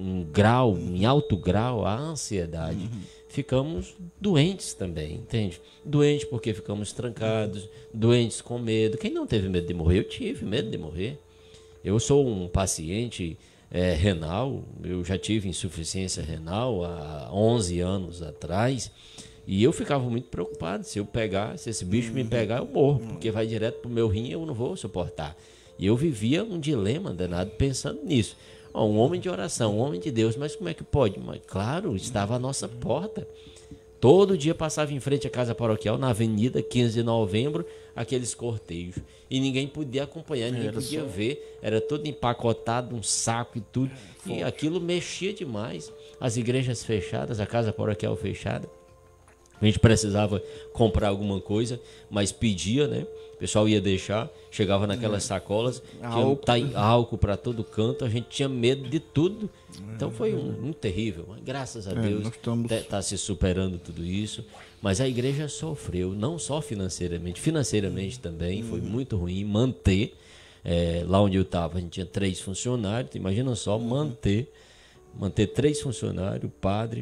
em alto grau, a ansiedade. Ficamos doentes também, entende? Doentes porque ficamos trancados, doentes com medo. Quem não teve medo de morrer? Eu tive medo de morrer. Eu sou um paciente renal, eu já tive insuficiência renal há 11 anos atrás, e eu ficava muito preocupado. Se esse bicho me pegar, eu morro, porque vai direto pro meu rim e eu não vou suportar. E eu vivia um dilema danado pensando nisso. Um homem de oração, um homem de Deus, mas como é que pode? Mas, claro, estava à nossa porta. Todo dia passava em frente à casa paroquial, na Avenida 15 de Novembro, aqueles cortejos. E ninguém podia acompanhar, ninguém podia ver. Era tudo empacotado, um saco e tudo. E aquilo mexia demais. As igrejas fechadas, a casa paroquial fechada. A gente precisava comprar alguma coisa, mas pedia, né? O pessoal ia deixar, chegava naquelas sacolas, tinha álcool para todo canto, a gente tinha medo de tudo. Então foi muito terrível. Mas, graças a Deus está se superando tudo isso. Mas a igreja sofreu, não só financeiramente também, foi muito ruim manter. Lá onde eu estava, a gente tinha 3 funcionários, imagina só, manter 3 funcionários, o padre,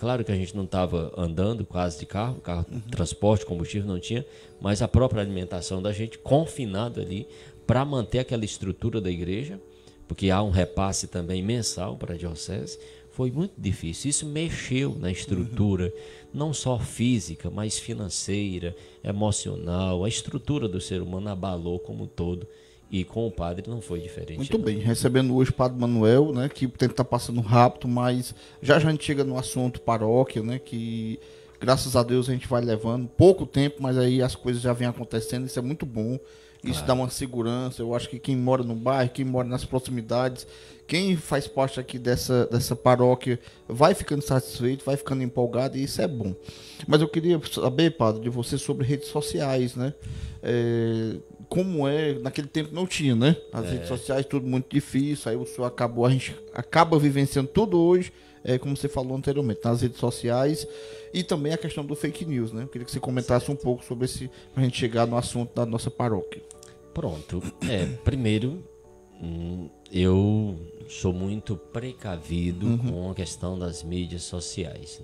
Claro que a gente não estava andando quase de carro, transporte, combustível não tinha, mas a própria alimentação da gente confinado ali para manter aquela estrutura da igreja, porque há um repasse também mensal para a diocese, foi muito difícil. Isso mexeu na estrutura, não só física, mas financeira, emocional. A estrutura do ser humano abalou como um todo. E com o padre não foi diferente. Muito bem, recebendo hoje o Padre Manuel, né, que tenta passando rápido, mas já a gente chega no assunto paróquia, né, que graças a Deus a gente vai levando pouco tempo, mas aí as coisas já vêm acontecendo, isso é muito bom. Isso Claro. dá uma segurança. Eu acho que quem mora no bairro, quem mora nas proximidades, quem faz parte aqui dessa paróquia vai ficando satisfeito, vai ficando empolgado, e isso é bom. Mas eu queria saber, padre, de você sobre redes sociais, né? Como naquele tempo não tinha, né? As redes sociais, tudo muito difícil, aí o senhor a gente acaba vivenciando tudo hoje, como você falou anteriormente, nas redes sociais, e também a questão do fake news, né? Eu queria que você comentasse um pouco sobre esse, pra gente chegar no assunto da nossa paróquia. Pronto. Primeiro, eu sou muito precavido com a questão das mídias sociais,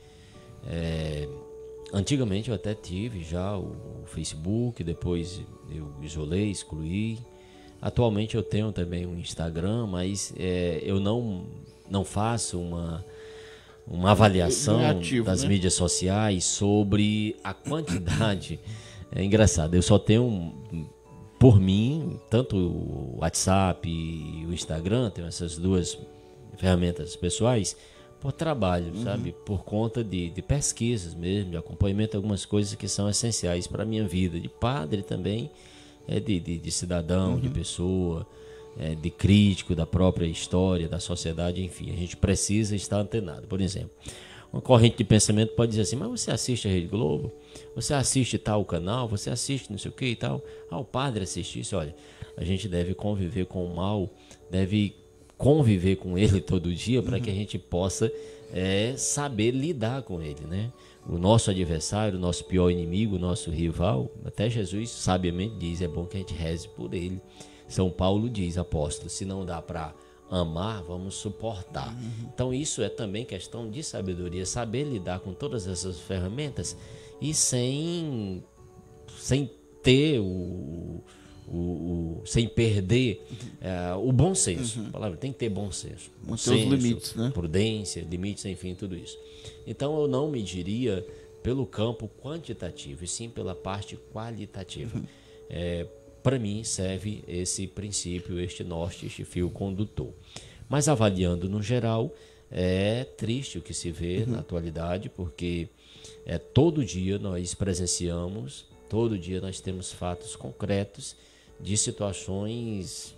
né? Antigamente eu até tive já o Facebook, depois eu isolei, excluí. Atualmente eu tenho também um Instagram, mas eu não faço uma avaliação ativo, das né? mídias sociais sobre a quantidade. É engraçado, eu só tenho, por mim, tanto o WhatsApp e o Instagram, tenho essas duas ferramentas pessoais, por trabalho, sabe? Por conta de pesquisas mesmo, de acompanhamento de algumas coisas que são essenciais para a minha vida, de padre também, de cidadão, de pessoa, de crítico da própria história, da sociedade, enfim, a gente precisa estar antenado. Por exemplo, uma corrente de pensamento pode dizer assim, mas você assiste a Rede Globo? Você assiste tal canal? Você assiste não sei o que e tal? O padre assiste isso? Olha, a gente deve conviver com o mal, deve conviver com ele todo dia para que a gente possa saber lidar com ele, né? O nosso adversário, o nosso pior inimigo, o nosso rival, até Jesus sabiamente diz, é bom que a gente reze por ele. São Paulo diz, apóstolo, se não dá para amar, vamos suportar. Então isso é também questão de sabedoria, saber lidar com todas essas ferramentas e sem ter sem perder o bom senso. A palavra tem que ter bom senso. Bom senso, os limites, né? Prudência, limites, enfim, tudo isso. Então eu não mediria pelo campo quantitativo, e sim pela parte qualitativa. Para mim serve esse princípio, este norte, este fio condutor. Mas avaliando no geral, é triste o que se vê na atualidade, porque todo dia nós presenciamos, todo dia nós temos fatos concretos de situações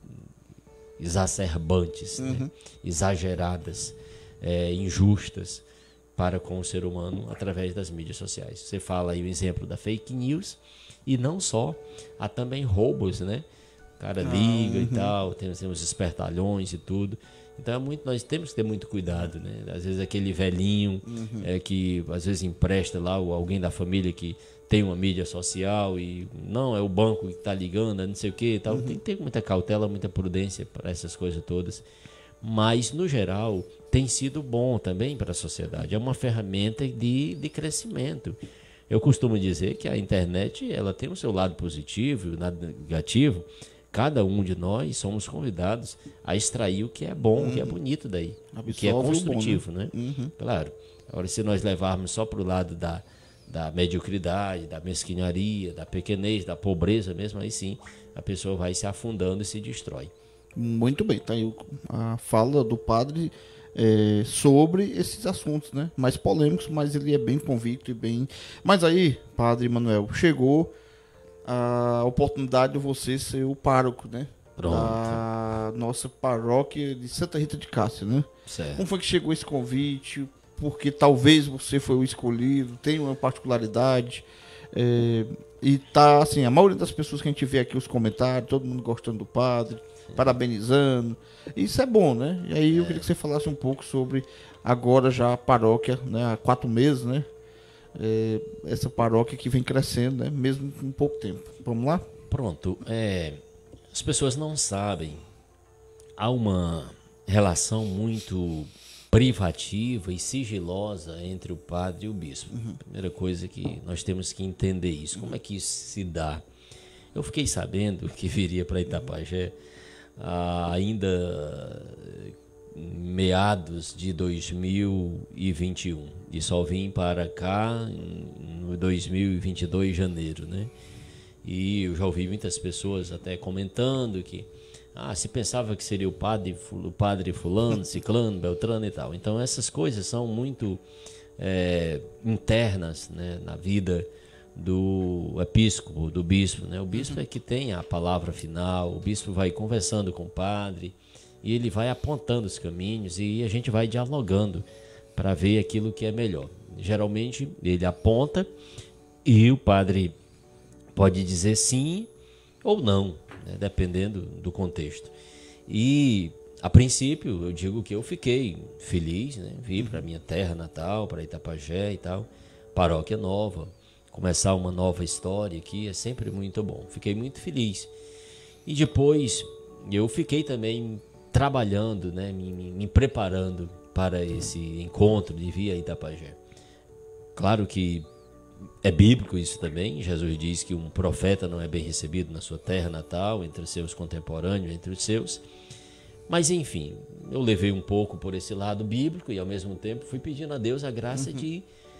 exacerbantes, né? Exageradas, injustas para com o ser humano através das mídias sociais. Você fala aí o exemplo da fake news, e não só, há também roubos, né? O cara liga e tal, temos espertalhões e tudo. Então nós temos que ter muito cuidado, né? Às vezes aquele velhinho que às vezes empresta lá, ou alguém da família que tem uma mídia social e não, é o banco que está ligando, não sei o que e tal. Tem que ter muita cautela, muita prudência para essas coisas todas. Mas, no geral, tem sido bom também para a sociedade. É uma ferramenta de crescimento. Eu costumo dizer que a internet ela tem o seu lado positivo e o lado negativo. Cada um de nós somos convidados a extrair o que é bom, o que é bonito daí, o que é construtivo, né? Claro. Agora, se nós levarmos só para o lado da mediocridade, da mesquinharia, da pequenez, da pobreza mesmo, aí sim a pessoa vai se afundando e se destrói. Muito bem, tá aí a fala do padre sobre esses assuntos, né? Mais polêmicos, mas ele é bem convicto e bem... Mas aí, padre Manuel, chegou a oportunidade de você ser o pároco, né? Pronto. Da nossa paróquia de Santa Rita de Cássia, né? Certo. Como foi que chegou esse convite? Porque talvez você foi o escolhido, tem uma particularidade, e tá assim, a maioria das pessoas que a gente vê aqui, os comentários, todo mundo gostando do padre, parabenizando, isso é bom, né? E aí eu queria que você falasse um pouco sobre agora já a paróquia, né, há 4 meses, né? Essa paróquia que vem crescendo, né? Mesmo com pouco tempo. Vamos lá? Pronto. As pessoas não sabem, há uma relação muito privativa e sigilosa entre o padre e o bispo. Primeira coisa que nós temos que entender isso. Como é que isso se dá? Eu fiquei sabendo que viria para Itapajé ainda meados de 2021 e só vim para cá no 2022, janeiro, né? E eu já ouvi muitas pessoas até comentando que se pensava que seria o padre fulano, ciclano, beltrano e tal. Então essas coisas são muito internas, né, na vida do episcopo, do bispo, né? O bispo é que tem a palavra final, o bispo vai conversando com o padre e ele vai apontando os caminhos e a gente vai dialogando para ver aquilo que é melhor. Geralmente ele aponta e o padre pode dizer sim ou não, né, dependendo do contexto. E a princípio eu digo que eu fiquei feliz, né? Vim para minha terra natal, para Itapajé e tal, paróquia nova, começar uma nova história aqui é sempre muito bom. Fiquei muito feliz. E depois eu fiquei também trabalhando, né, me preparando para esse encontro de vir a Itapajé. Claro que é bíblico isso também. Jesus diz que um profeta não é bem recebido na sua terra natal, entre os seus contemporâneos, entre os seus. Mas enfim, eu levei um pouco por esse lado bíblico e ao mesmo tempo fui pedindo a Deus a graça de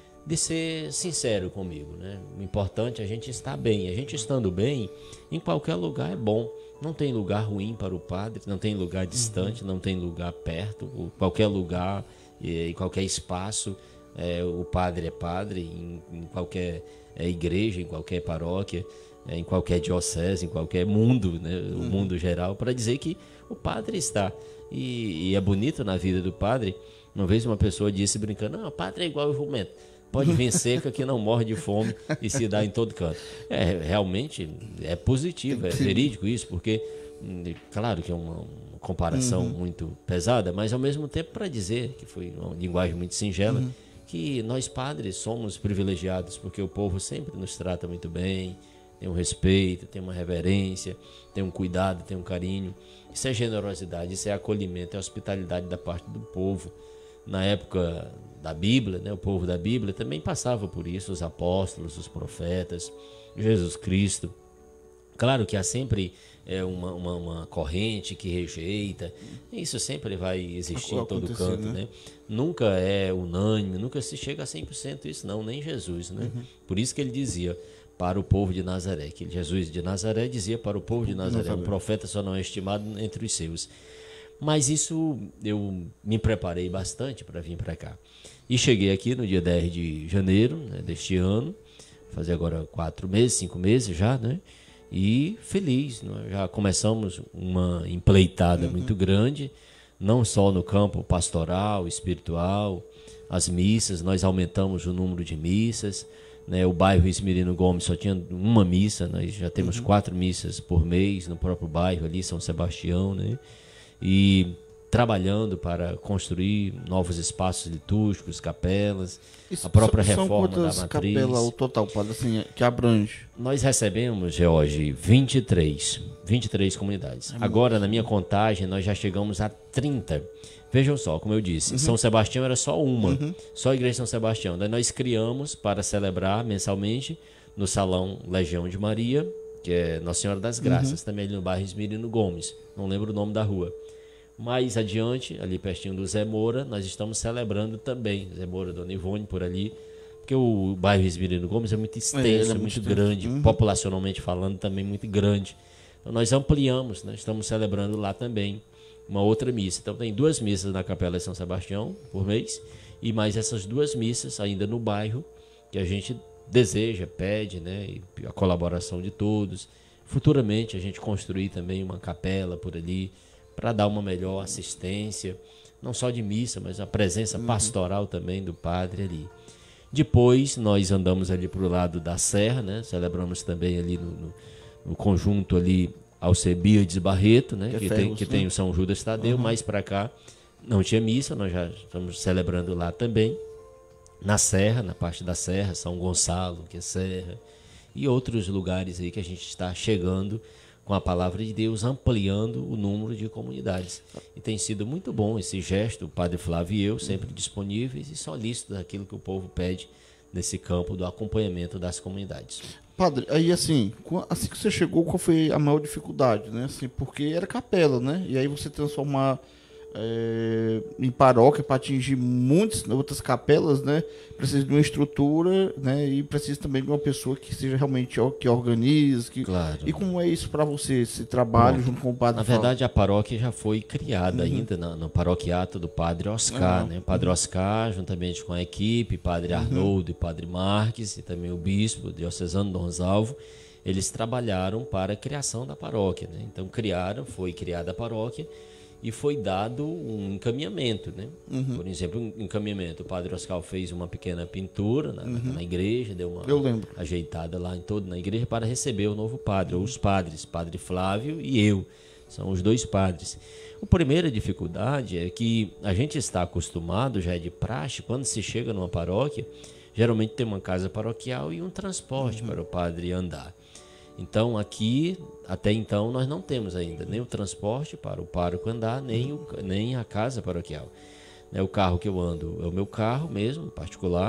ser sincero comigo, né? O importante é a gente estar bem. A gente estando bem, em qualquer lugar é bom. Não tem lugar ruim para o padre, não tem lugar distante, não tem lugar perto. Qualquer lugar, em qualquer espaço, o padre é padre, em qualquer igreja, em qualquer paróquia, em qualquer diocese, em qualquer mundo, né? O mundo geral, para dizer que o padre está. E é bonito na vida do padre. Uma vez uma pessoa disse brincando: não, o padre é igual ao jumento. Pode vir seca que não morre de fome e se dá em todo canto. Realmente é positivo, é verídico isso, porque, claro que é uma comparação muito pesada, mas ao mesmo tempo para dizer, que foi uma linguagem muito singela, que nós padres somos privilegiados, porque o povo sempre nos trata muito bem, tem um respeito, tem uma reverência, tem um cuidado, tem um carinho. Isso é generosidade, isso é acolhimento, é hospitalidade da parte do povo. Na época da Bíblia, né, o povo da Bíblia também passava por isso, os apóstolos, os profetas, Jesus Cristo. Claro que há sempre uma corrente que rejeita, isso sempre vai existir em todo canto, né? Nunca é unânime, nunca se chega a 100% isso não, nem Jesus, né? Por isso que ele dizia para o povo de Nazaré, que Jesus de Nazaré dizia para o povo de Nazaré, um profeta só não é estimado entre os seus. Mas isso eu me preparei bastante para vir para cá. E cheguei aqui no dia 10 de janeiro, né, deste ano, fazer agora 4 meses, 5 meses já, né? E feliz, né? Já começamos uma empleitada muito grande, não só no campo pastoral, espiritual, as missas, nós aumentamos o número de missas, né? O bairro Esmirino Gomes só tinha uma missa, nós já temos 4 missas por mês no próprio bairro ali, São Sebastião, né? E trabalhando para construir novos espaços litúrgicos, capelas, a própria reforma da matriz. Capelas o total, padre, assim, que abrange? Nós recebemos, George, 23 comunidades. Agora, na minha contagem, nós já chegamos a 30. Vejam só, como eu disse, São Sebastião era só uma, só a igreja de São Sebastião. Daí nós criamos para celebrar mensalmente no Salão Legião de Maria, que é Nossa Senhora das Graças, também ali no bairro Esmirino Gomes, não lembro o nome da rua. Mais adiante, ali pertinho do Zé Moura, nós estamos celebrando também, Zé Moura, Dona Ivone, por ali, porque o bairro Esmirino Gomes é muito extenso, é muito grande, populacionalmente falando também muito grande. Então nós ampliamos, né? Estamos celebrando lá também uma outra missa. Então tem 2 missas na Capela de São Sebastião por mês, e mais essas 2 missas ainda no bairro, que a gente deseja, pede, né? E a colaboração de todos. Futuramente a gente construir também uma capela por ali, para dar uma melhor assistência, não só de missa, mas a presença pastoral também do padre ali. Depois nós andamos ali para o lado da Serra, né? Celebramos também ali no conjunto ali Alcebiades Barreto, né? Que tem o São Judas Tadeu. Mais para cá não tinha missa, nós já estamos celebrando lá também. Na Serra, na parte da Serra, São Gonçalo, que é Serra, e outros lugares aí que a gente está chegando com a palavra de Deus, ampliando o número de comunidades. E tem sido muito bom esse gesto, o Padre Flávio e eu, sempre disponíveis e solícitos daquilo que o povo pede nesse campo do acompanhamento das comunidades. Padre, aí assim que você chegou, qual foi a maior dificuldade, né? Assim, porque era capela, né? E aí você transformar em paróquia para atingir muitas outras capelas, né? Precisa de uma estrutura, né? E precisa também de uma pessoa que seja realmente que organize. Claro. E como é isso para você, esse trabalho junto com o Padre? Na verdade, a paróquia já foi criada ainda no paroquiato do Padre Oscar, né? O Padre Oscar, juntamente com a equipe, Padre Arnoldo e Padre Marques, e também o bispo diocesano Dom Rosalvo, eles trabalharam para a criação da paróquia, né? Então foi criada a paróquia, e foi dado um encaminhamento, né? Por exemplo, um encaminhamento. O Padre Oscar fez uma pequena pintura na igreja, deu uma ajeitada lá na igreja para receber o novo padre, ou os padres, Padre Flávio e eu. São os dois padres. A primeira dificuldade é que a gente está acostumado, já é de praxe, quando se chega numa paróquia, geralmente tem uma casa paroquial e um transporte para o padre andar. Então aqui, até então, nós não temos ainda nem o transporte para o pároco andar, nem a casa paroquial. O carro que eu ando é o meu carro mesmo, particular,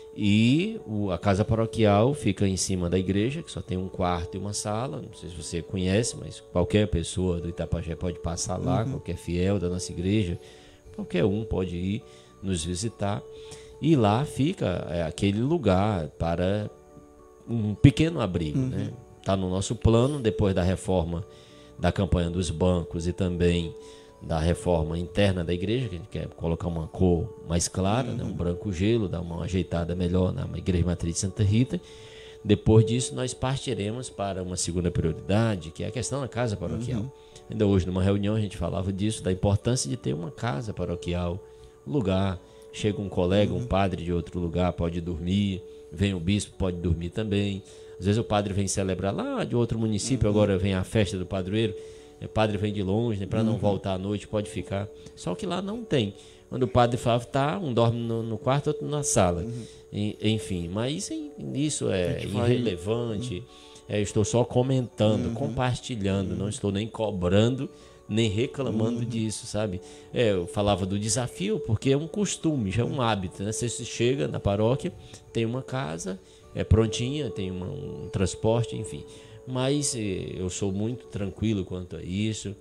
e a casa paroquial fica em cima da igreja, que só tem um quarto e uma sala. Não sei se você conhece, mas qualquer pessoa do Itapajé pode passar lá, qualquer fiel da nossa igreja, qualquer um pode ir nos visitar. E lá fica aquele lugar para um pequeno abrigo, né? Está no nosso plano, depois da reforma da campanha dos bancos e também da reforma interna da igreja, que a gente quer colocar uma cor mais clara, né, um branco gelo, dar uma ajeitada melhor na Igreja Matriz de Santa Rita. Depois disso, nós partiremos para uma segunda prioridade, que é a questão da casa paroquial. Ainda hoje, numa reunião, a gente falava disso, da importância de ter uma casa paroquial, lugar. Chega um colega, um padre de outro lugar, pode dormir, vem o bispo, pode dormir também. Às vezes o padre vem celebrar lá de outro município, agora vem a festa do padroeiro, o padre vem de longe, né, para não voltar à noite, pode ficar. Só que lá não tem. Quando o padre Flávio está, um dorme no quarto, outro na sala. Enfim, mas isso é irrelevante. Eu estou só comentando, compartilhando, não estou nem cobrando, nem reclamando disso, sabe? Eu falava do desafio porque é um costume, já é um hábito, né? Você chega na paróquia, tem uma casa, é prontinha, tem um transporte, enfim. Mas eu sou muito tranquilo quanto a isso.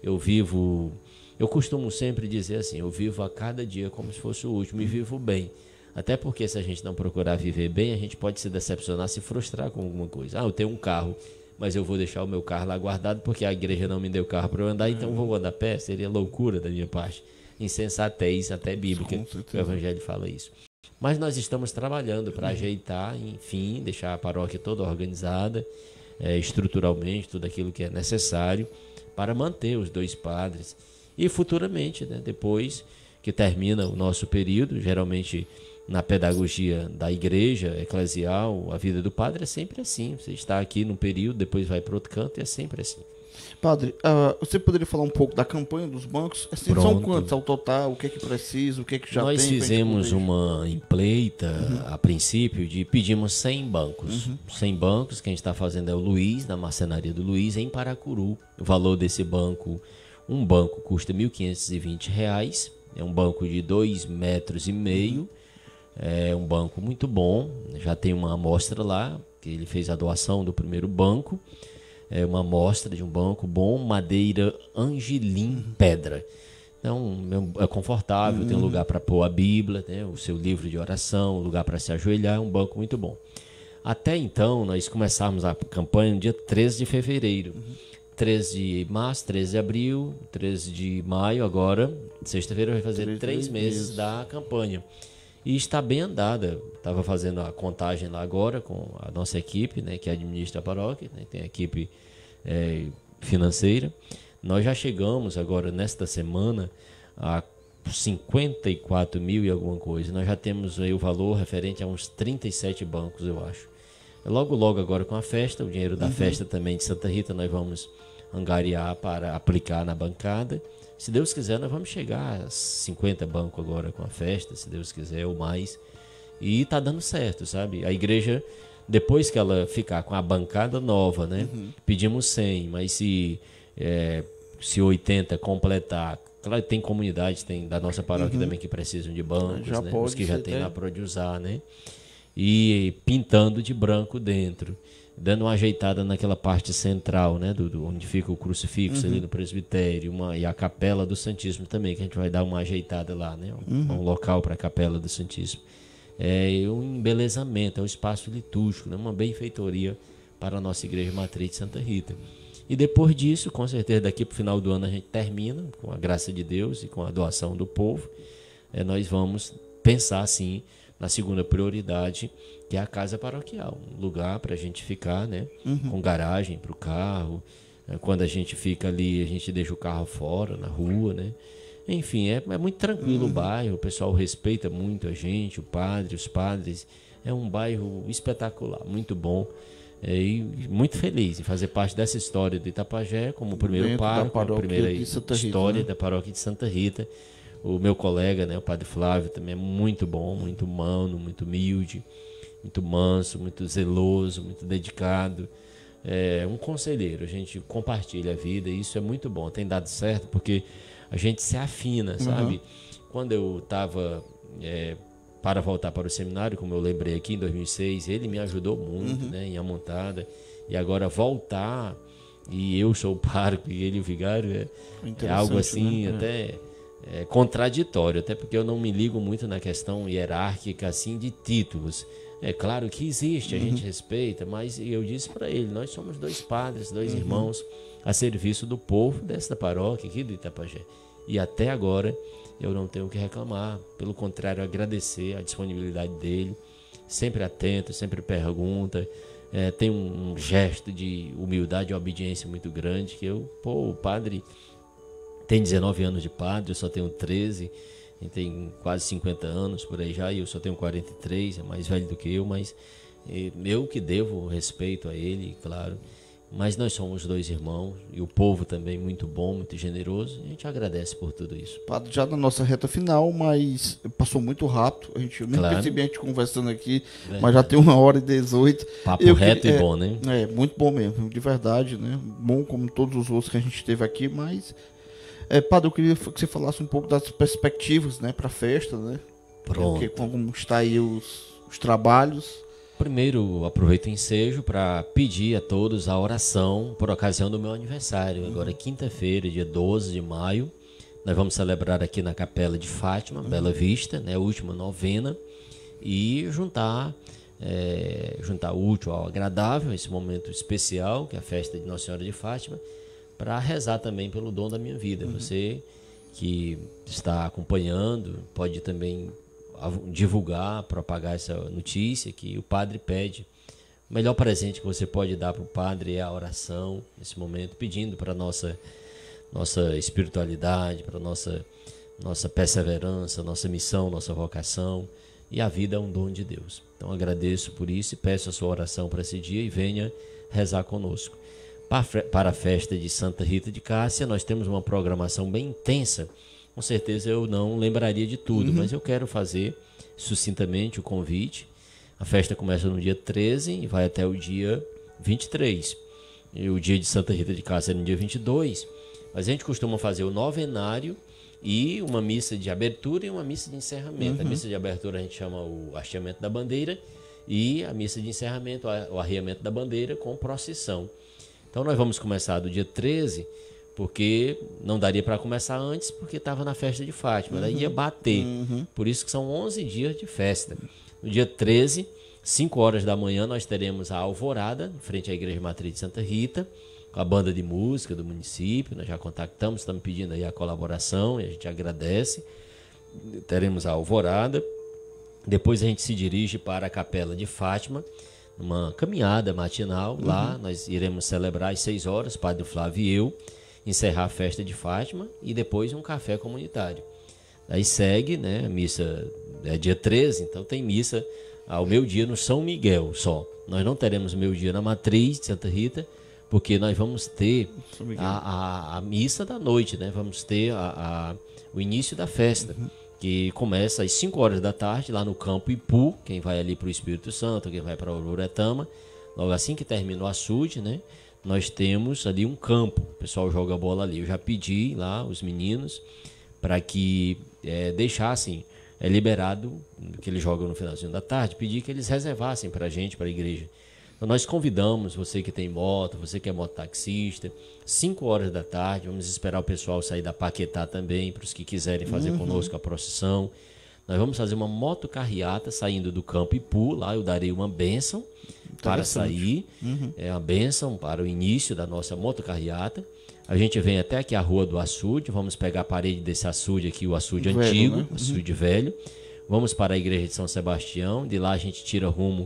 Eu costumo sempre dizer assim, eu vivo a cada dia como se fosse o último e vivo bem. Até porque se a gente não procurar viver bem, a gente pode se decepcionar, se frustrar com alguma coisa. Eu tenho um carro, mas eu vou deixar o meu carro lá guardado porque a igreja não me deu carro para eu andar, então eu vou andar a pé. Seria loucura da minha parte. Insensatez até bíblica, o Evangelho fala isso. Mas nós estamos trabalhando para ajeitar, enfim, deixar a paróquia toda organizada, estruturalmente, tudo aquilo que é necessário para manter os dois padres. E futuramente, né, depois que termina o nosso período, geralmente na pedagogia da igreja eclesial, a vida do padre é sempre assim. Você está aqui num período, depois vai para outro canto e é sempre assim. Padre, você poderia falar um pouco da campanha dos bancos? Assim, são quantos ao total? O que é que precisa? O que é que já tem? Nós fizemos uma empleita, a princípio, pedimos 100 bancos. 100 bancos, que a gente está fazendo é o Luiz, na marcenaria do Luiz, em Paracuru. O valor desse banco, um banco custa R$ 1.520. É um banco de 2,5 metros. É um banco muito bom. Já tem uma amostra lá, que ele fez a doação do primeiro banco. É uma amostra de um banco bom, madeira Angelim Pedra. Então, é confortável, tem um lugar para pôr a Bíblia, né, o seu livro de oração, um lugar para se ajoelhar, é um banco muito bom. Até então, nós começamos a campanha no dia 13 de fevereiro. 13 de março, 13 de abril, 13 de maio, agora, sexta-feira vai fazer 3 meses da campanha. E está bem andada. Estava fazendo a contagem lá agora com a nossa equipe, né, que administra a paróquia, né, tem a equipe financeira. Nós já chegamos agora, nesta semana, a 54 mil e alguma coisa. Nós já temos aí o valor referente a uns 37 bancos, eu acho. Logo, logo agora com a festa, o dinheiro da festa também de Santa Rita, nós vamos angariar para aplicar na bancada. Se Deus quiser, nós vamos chegar a 50 bancos agora com a festa, se Deus quiser, ou mais. E está dando certo, sabe? A igreja, Depois que ela ficar com a bancada nova, né? Pedimos 100, mas se 80 completar, claro, tem comunidades, tem da nossa paróquia também que precisam de bancos, Já né? pode Os que já ser, tem né? lá pode usar, né? E pintando de branco dentro, dando uma ajeitada naquela parte central, né? Onde fica o crucifixo ali no presbitério, e a capela do Santíssimo também, que a gente vai dar uma ajeitada lá, né? Um local para a capela do Santíssimo. É um embelezamento, é um espaço litúrgico, né? Uma benfeitoria para a nossa Igreja Matriz de Santa Rita. E depois disso, com certeza, daqui para o final do ano a gente termina, com a graça de Deus e com a doação do povo. Nós vamos pensar, sim, na segunda prioridade, que é a casa paroquial. Um lugar para a gente ficar, né? Com garagem para o carro. Quando a gente fica ali, a gente deixa o carro fora, na rua, né? Enfim, é muito tranquilo o bairro, o pessoal respeita muito a gente, o padre, os padres. É um bairro espetacular, muito bom. E muito feliz em fazer parte dessa história de Itapajé, como primeiro Dentro da pároco, a paróquia primeira de Santa Rita, história né? da paróquia de Santa Rita. O meu colega, né, o padre Flávio, também é muito bom, muito humano, muito humilde, muito manso, muito zeloso, muito dedicado. É um conselheiro, a gente compartilha a vida e isso é muito bom. Tem dado certo porque a gente se afina, sabe? Quando eu estava para voltar para o seminário, como eu lembrei aqui em 2006, ele me ajudou muito, né, em Amontada. E agora voltar, e eu sou o pároco e ele o vigário, é algo assim, né? até contraditório, até porque eu não me ligo muito na questão hierárquica assim de títulos. É claro que existe, a gente respeita, mas eu disse para ele, nós somos dois padres, dois irmãos a serviço do povo desta paróquia aqui do Itapajé. E até agora eu não tenho o que reclamar, pelo contrário, agradecer a disponibilidade dele, sempre atento, sempre pergunta, tem um gesto de humildade e obediência muito grande, que o padre tem 19 anos de padre, eu só tenho 13, ele tem quase 50 anos por aí já, e eu só tenho 43, é mais velho do que eu, mas eu que devo respeito a ele, claro. Mas nós somos dois irmãos, e o povo também muito bom, muito generoso, e a gente agradece por tudo isso. Padre, já na nossa reta final, mas passou muito rápido. A gente nem percebeu a gente conversando aqui, mas já tem 1h18. Papo reto e bom, né? É, muito bom mesmo, de verdade, né? Bom como todos os outros que a gente teve aqui, mas... Padre, eu queria que você falasse um pouco das perspectivas, né, para a festa, né? Pronto. Como está aí os trabalhos. Primeiro, aproveito o ensejo para pedir a todos a oração por ocasião do meu aniversário. Agora, quinta-feira, dia 12 de maio, nós vamos celebrar aqui na Capela de Fátima, Bela Vista, né, a última novena, e juntar o útil ao agradável, esse momento especial, que é a festa de Nossa Senhora de Fátima, para rezar também pelo dom da minha vida. Você que está acompanhando pode também divulgar, propagar essa notícia que o padre pede. O melhor presente que você pode dar para o padre é a oração, nesse momento, pedindo para a nossa espiritualidade, para a nossa perseverança, nossa missão, nossa vocação. E a vida é um dom de Deus. Então agradeço por isso e peço a sua oração para esse dia e venha rezar conosco. Para a festa de Santa Rita de Cássia, nós temos uma programação bem intensa. Com certeza eu não lembraria de tudo, mas eu quero fazer sucintamente o convite. A festa começa no dia 13 e vai até o dia 23. E o dia de Santa Rita de Cássia é no dia 22. Mas a gente costuma fazer o novenário e uma missa de abertura e uma missa de encerramento. A missa de abertura a gente chama o hasteamento da bandeira e a missa de encerramento, o arreamento da bandeira com procissão. Então nós vamos começar do dia 13, porque não daria para começar antes, porque estava na festa de Fátima, daí ia bater. Por isso que são 11 dias de festa. No dia 13, 5 horas da manhã, nós teremos a alvorada, em frente à Igreja Matriz de Santa Rita, com a banda de música do município. Nós já contactamos, estamos pedindo aí a colaboração e a gente agradece. Teremos a alvorada. Depois a gente se dirige para a Capela de Fátima, uma caminhada matinal. Lá nós iremos celebrar às 6 horas, Padre Flávio e eu, encerrar a festa de Fátima e depois um café comunitário. Aí segue, né, a missa é dia 13, então tem missa ao meio-dia no São Miguel só. Nós não teremos meio-dia na Matriz de Santa Rita, porque nós vamos ter a missa da noite, né? Vamos ter o início da festa, que começa às 5 horas da tarde, lá no campo Ipu, quem vai ali para o Espírito Santo, quem vai para Ururetama, logo assim que termina o açude, né? Nós temos ali um campo, o pessoal joga bola ali. Eu já pedi lá os meninos para que deixassem liberado, que eles jogam no finalzinho da tarde, pedi que eles reservassem para a gente, para a igreja. Então nós convidamos você que tem moto, você que é mototaxista, 5 horas da tarde, vamos esperar o pessoal sair da Paquetá também, para os que quiserem fazer conosco a procissão. Nós vamos fazer uma motocarreata saindo do campo Ipu, lá eu darei uma bênção para sair, uma bênção para o início da nossa motocarreata. A gente vem até aqui a Rua do Açude, vamos pegar a parede desse açude aqui, o açude antigo, né? Açude velho. Vamos para a igreja de São Sebastião, de lá a gente tira rumo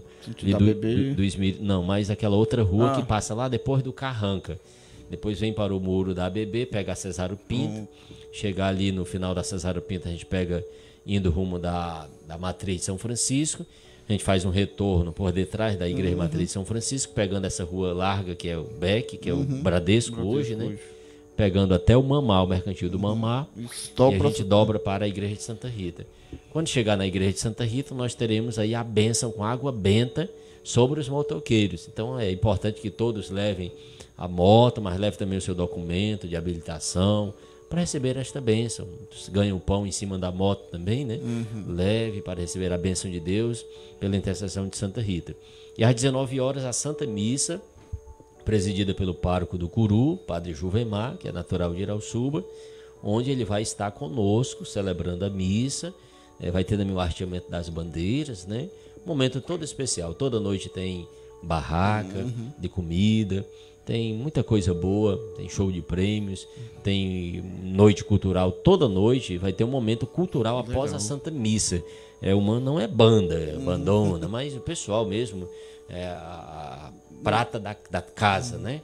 não, mas aquela outra rua que passa lá depois do Carranca. Depois vem para o muro da ABB, pega a Cesário Pinto, chegar ali no final da Cesário Pinto, a gente pega indo rumo da Matriz de São Francisco. A gente faz um retorno por detrás da igreja Matriz de São Francisco, pegando essa rua larga que é o Beck, que é o Bradesco hoje, né? Pegando até o Mamá, o mercantil do Mamá, e a gente dobra para a igreja de Santa Rita. Quando chegar na igreja de Santa Rita, nós teremos aí a bênção com água benta sobre os motoqueiros. Então é importante que todos levem a moto, mas leve também o seu documento de habilitação para receber esta bênção. Ganha o pão em cima da moto também, né? Leve para receber a bênção de Deus pela intercessão de Santa Rita. E às 19 horas a Santa Missa, presidida pelo pároco do Curu, Padre Juvemar, que é natural de Irauçuba, onde ele vai estar conosco, celebrando a missa, vai ter também o hasteamento das bandeiras, né? Momento todo especial, toda noite tem barraca de comida, tem muita coisa boa, tem show de prêmios, tem noite cultural, toda noite vai ter um momento cultural após a Santa Missa. Não é banda, é bandona, mas o pessoal mesmo, a prata da casa, né?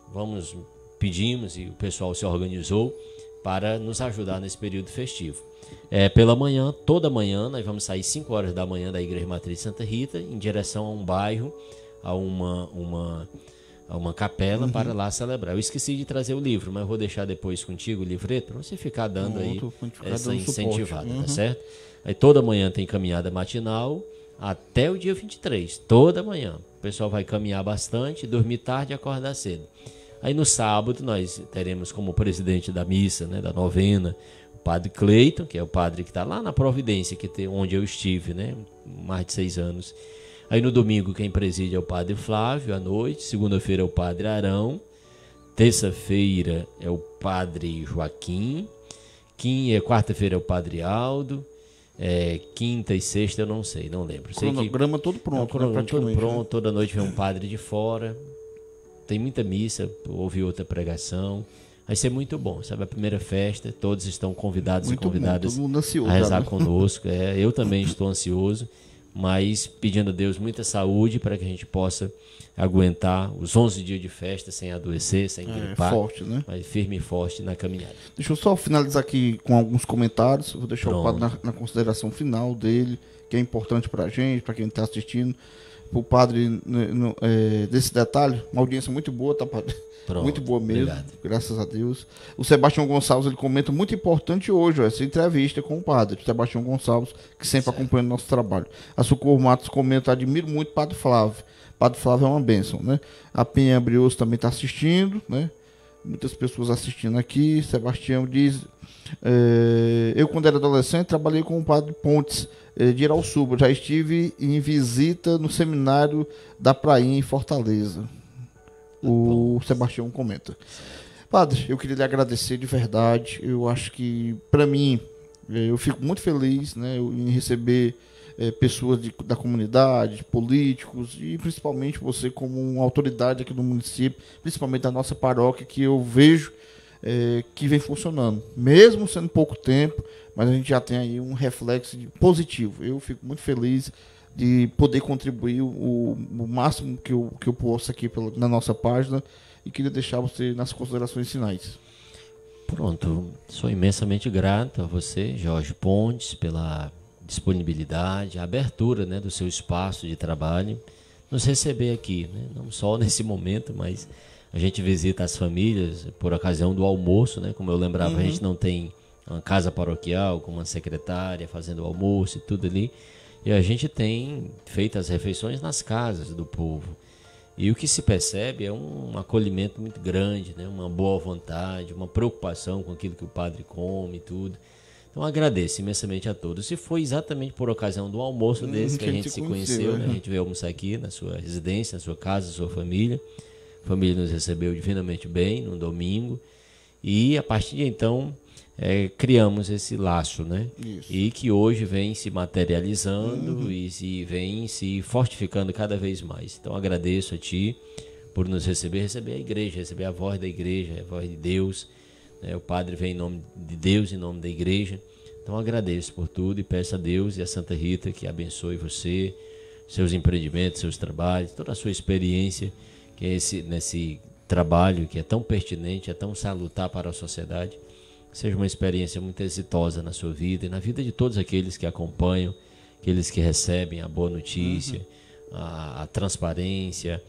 Pedimos e o pessoal se organizou para nos ajudar nesse período festivo. Pela manhã, toda manhã, nós vamos sair 5 horas da manhã da Igreja Matriz de Santa Rita, em direção a um bairro, a uma capela para lá celebrar. Eu esqueci de trazer o livro, mas eu vou deixar depois contigo o livreto, para você ficar dando essa incentivada, tá certo? Aí toda manhã tem caminhada matinal até o dia 23, toda manhã. O pessoal vai caminhar bastante, dormir tarde e acordar cedo. Aí no sábado nós teremos como presidente da missa, né, da novena, o Padre Cleiton, que é o padre que está lá na Providência, onde eu estive, né, mais de 6 anos. Aí no domingo quem preside é o Padre Flávio à noite, segunda-feira é o Padre Arão, terça-feira é o Padre Joaquim, quarta-feira é o Padre Aldo, quinta e sexta eu não sei, não lembro. Cronograma todo pronto. Praticamente, todo pronto, toda noite vem um padre de fora, tem muita missa, ouvir outra pregação. Vai ser muito bom, sabe? A primeira festa, todos estão convidados e convidadas a rezar conosco. Eu também estou ansioso, mas pedindo a Deus muita saúde para que a gente possa aguentar os 11 dias de festa sem adoecer, sem gripar, forte, né? mas firme e forte na caminhada. Deixa eu só finalizar aqui com alguns comentários. Vou deixar o padre na consideração final dele, que é importante para a gente, para quem está assistindo. O padre, desse detalhe, uma audiência muito boa, tá, padre? Pronto, muito boa mesmo, obrigado. Graças a Deus. O Sebastião Gonçalves, ele comenta muito importante hoje, essa entrevista com o padre Sebastião Gonçalves, que sempre acompanha o nosso trabalho. A Socorro Matos comenta: admiro muito o Padre Flávio. Padre Flávio é uma bênção, né? A Penha Brioso também está assistindo, né? Muitas pessoas assistindo aqui. Sebastião diz: eu, quando era adolescente, trabalhei com o Padre Pontes de Irauçuba. Já estive em visita no seminário da Prainha, em Fortaleza. O Sebastião comenta. Padre, eu queria lhe agradecer de verdade. Eu acho que, para mim, eu fico muito feliz, né, em receber pessoas da comunidade, políticos, e principalmente você como uma autoridade aqui do município, principalmente da nossa paróquia, que eu vejo que vem funcionando. Mesmo sendo pouco tempo, mas a gente já tem aí um reflexo positivo. Eu fico muito feliz de poder contribuir o máximo que eu possa aqui na nossa página, e queria deixar você nas considerações finais. Pronto, sou imensamente grato a você, Jorge Pontes, pela disponibilidade, a abertura, né, do seu espaço de trabalho, nos receber aqui, né, não só nesse momento, mas a gente visita as famílias por ocasião do almoço, né, como eu lembrava, a gente não tem uma casa paroquial com uma secretária fazendo o almoço e tudo ali. E a gente tem feito as refeições nas casas do povo. E o que se percebe é um acolhimento muito grande, né? Uma boa vontade, uma preocupação com aquilo que o padre come e tudo. Então agradeço imensamente a todos. E foi exatamente por ocasião do almoço desse que a gente se conheceu, né? A gente veio almoçar aqui na sua residência, na sua casa, na sua família. A família nos recebeu divinamente bem no domingo. E a partir de então criamos esse laço, né? Isso. E que hoje vem se materializando e vem se fortificando cada vez mais. Então agradeço a ti por nos receber a igreja, receber a voz da igreja, a voz de Deus. O padre vem em nome de Deus, em nome da igreja. Então agradeço por tudo e peço a Deus e a Santa Rita que abençoe você, seus empreendimentos, seus trabalhos, toda a sua experiência que é nesse trabalho que é tão pertinente, é tão salutar para a sociedade. Seja uma experiência muito exitosa na sua vida e na vida de todos aqueles que acompanham, aqueles que recebem a boa notícia, a transparência,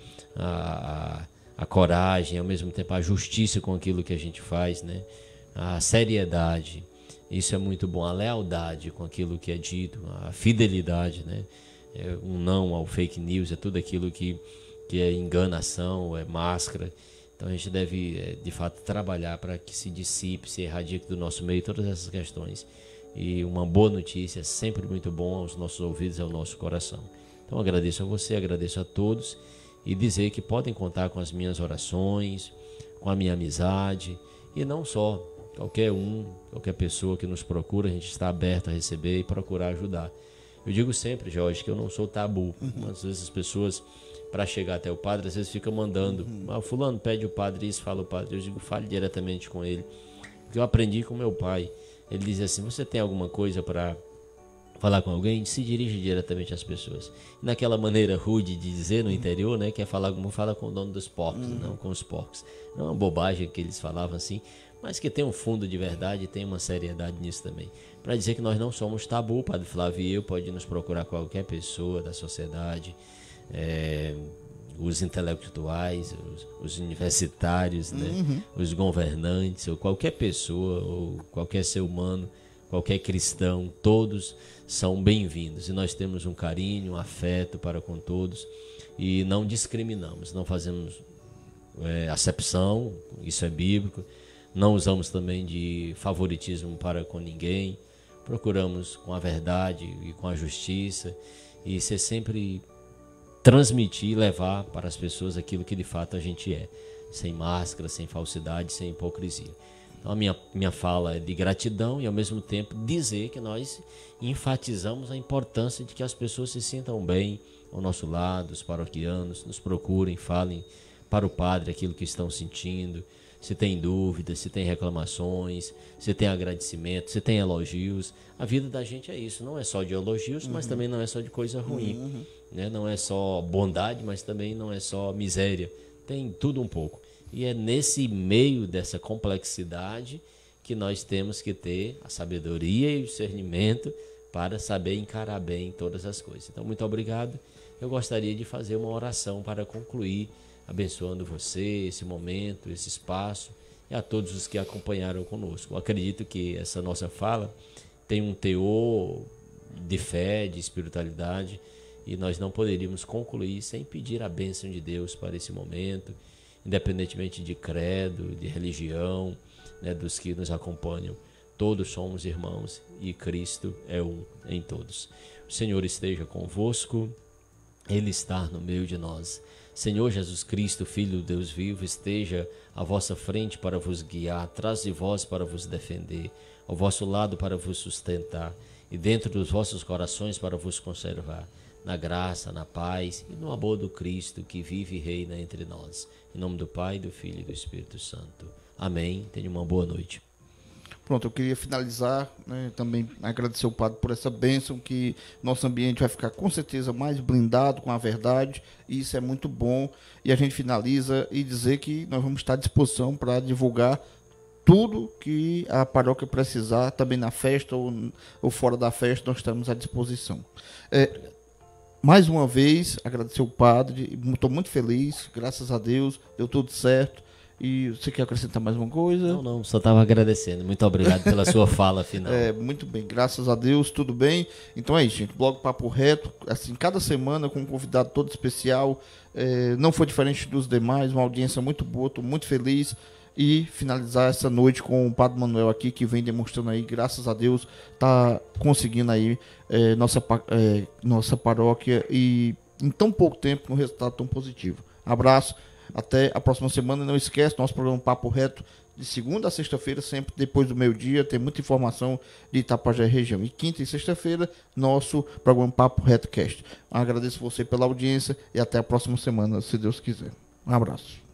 a coragem, ao mesmo tempo a justiça com aquilo que a gente faz, né? A seriedade, isso é muito bom, a lealdade com aquilo que é dito, a fidelidade, né? Um não ao fake news, é tudo aquilo que é enganação, é máscara. Então a gente deve, de fato, trabalhar para que se dissipe, se erradique do nosso meio todas essas questões. E uma boa notícia é sempre muito bom aos nossos ouvidos e ao nosso coração. Então agradeço a você, agradeço a todos e dizer que podem contar com as minhas orações, com a minha amizade e não só, qualquer pessoa que nos procura, a gente está aberto a receber e procurar ajudar. Eu digo sempre, Jorge, que eu não sou tabu. Às vezes as pessoas, para chegar até o padre, às vezes ficam mandando. Fulano pede o padre isso, fala o padre. Eu digo, fale diretamente com ele. Porque eu aprendi com meu pai. Ele dizia assim, você tem alguma coisa para falar com alguém? Se dirige diretamente às pessoas. E naquela maneira rude de dizer no interior, né, que é falar como fala com o dono dos porcos, não com os porcos. Não é uma bobagem que eles falavam assim, mas que tem um fundo de verdade e tem uma seriedade nisso também. Para dizer que nós não somos tabu, o padre Flávio e eu, pode nos procurar qualquer pessoa da sociedade, os intelectuais, os universitários, né? Os governantes, ou qualquer pessoa, ou qualquer ser humano, qualquer cristão, todos são bem-vindos. E nós temos um carinho, um afeto para com todos e não discriminamos, não fazemos acepção, isso é bíblico, não usamos também de favoritismo para com ninguém, procuramos com a verdade e com a justiça e ser sempre transmitir e levar para as pessoas aquilo que de fato a gente é, sem máscara, sem falsidade, sem hipocrisia. Então a minha fala é de gratidão e ao mesmo tempo dizer que nós enfatizamos a importância de que as pessoas se sintam bem ao nosso lado, os paroquianos, nos procurem, falem para o padre aquilo que estão sentindo, se tem dúvidas, se tem reclamações, se tem agradecimento, se tem elogios. A vida da gente é isso, não é só de elogios, mas também não é só de coisa ruim. Né? Não é só bondade, mas também não é só miséria. Tem tudo um pouco. E é nesse meio dessa complexidade que nós temos que ter a sabedoria e o discernimento para saber encarar bem todas as coisas. Então, muito obrigado. Eu gostaria de fazer uma oração para concluir, abençoando você, esse momento, esse espaço e a todos os que acompanharam conosco. Eu acredito que essa nossa fala tem um teor de fé, de espiritualidade, e nós não poderíamos concluir sem pedir a bênção de Deus para esse momento, independentemente de credo, de religião, né, dos que nos acompanham. Todos somos irmãos e Cristo é um em todos. O Senhor esteja convosco, Ele está no meio de nós. Senhor Jesus Cristo, Filho do Deus vivo, esteja à vossa frente para vos guiar, atrás de vós para vos defender, ao vosso lado para vos sustentar e dentro dos vossos corações para vos conservar, na graça, na paz e no amor do Cristo que vive e reina entre nós. Em nome do Pai, do Filho e do Espírito Santo. Amém. Tenha uma boa noite. Pronto, eu queria finalizar, né, também agradecer o padre por essa bênção, que nosso ambiente vai ficar com certeza mais blindado com a verdade, e isso é muito bom. E a gente finaliza e dizer que nós vamos estar à disposição para divulgar tudo que a paróquia precisar, também na festa ou fora da festa, nós estamos à disposição. Mais uma vez, agradecer o padre, estou muito feliz, graças a Deus, deu tudo certo. E você quer acrescentar mais uma coisa? Não, só estava agradecendo. Muito obrigado pela sua fala final. Muito bem, graças a Deus, tudo bem. Então é isso, gente. Blog Papo Reto, assim, cada semana com um convidado todo especial. Não foi diferente dos demais, uma audiência muito boa, estou muito feliz. E finalizar essa noite com o Padre Manuel aqui, que vem demonstrando aí, graças a Deus, tá conseguindo aí nossa paróquia e em tão pouco tempo um resultado tão positivo. Abraço. Até a próxima semana. Não esquece, nosso programa Papo Reto, de segunda a sexta-feira, sempre depois do meio-dia. Tem muita informação de Itapajé região. E quinta e sexta-feira, nosso programa Papo Reto Cast. Agradeço você pela audiência e até a próxima semana, se Deus quiser. Um abraço.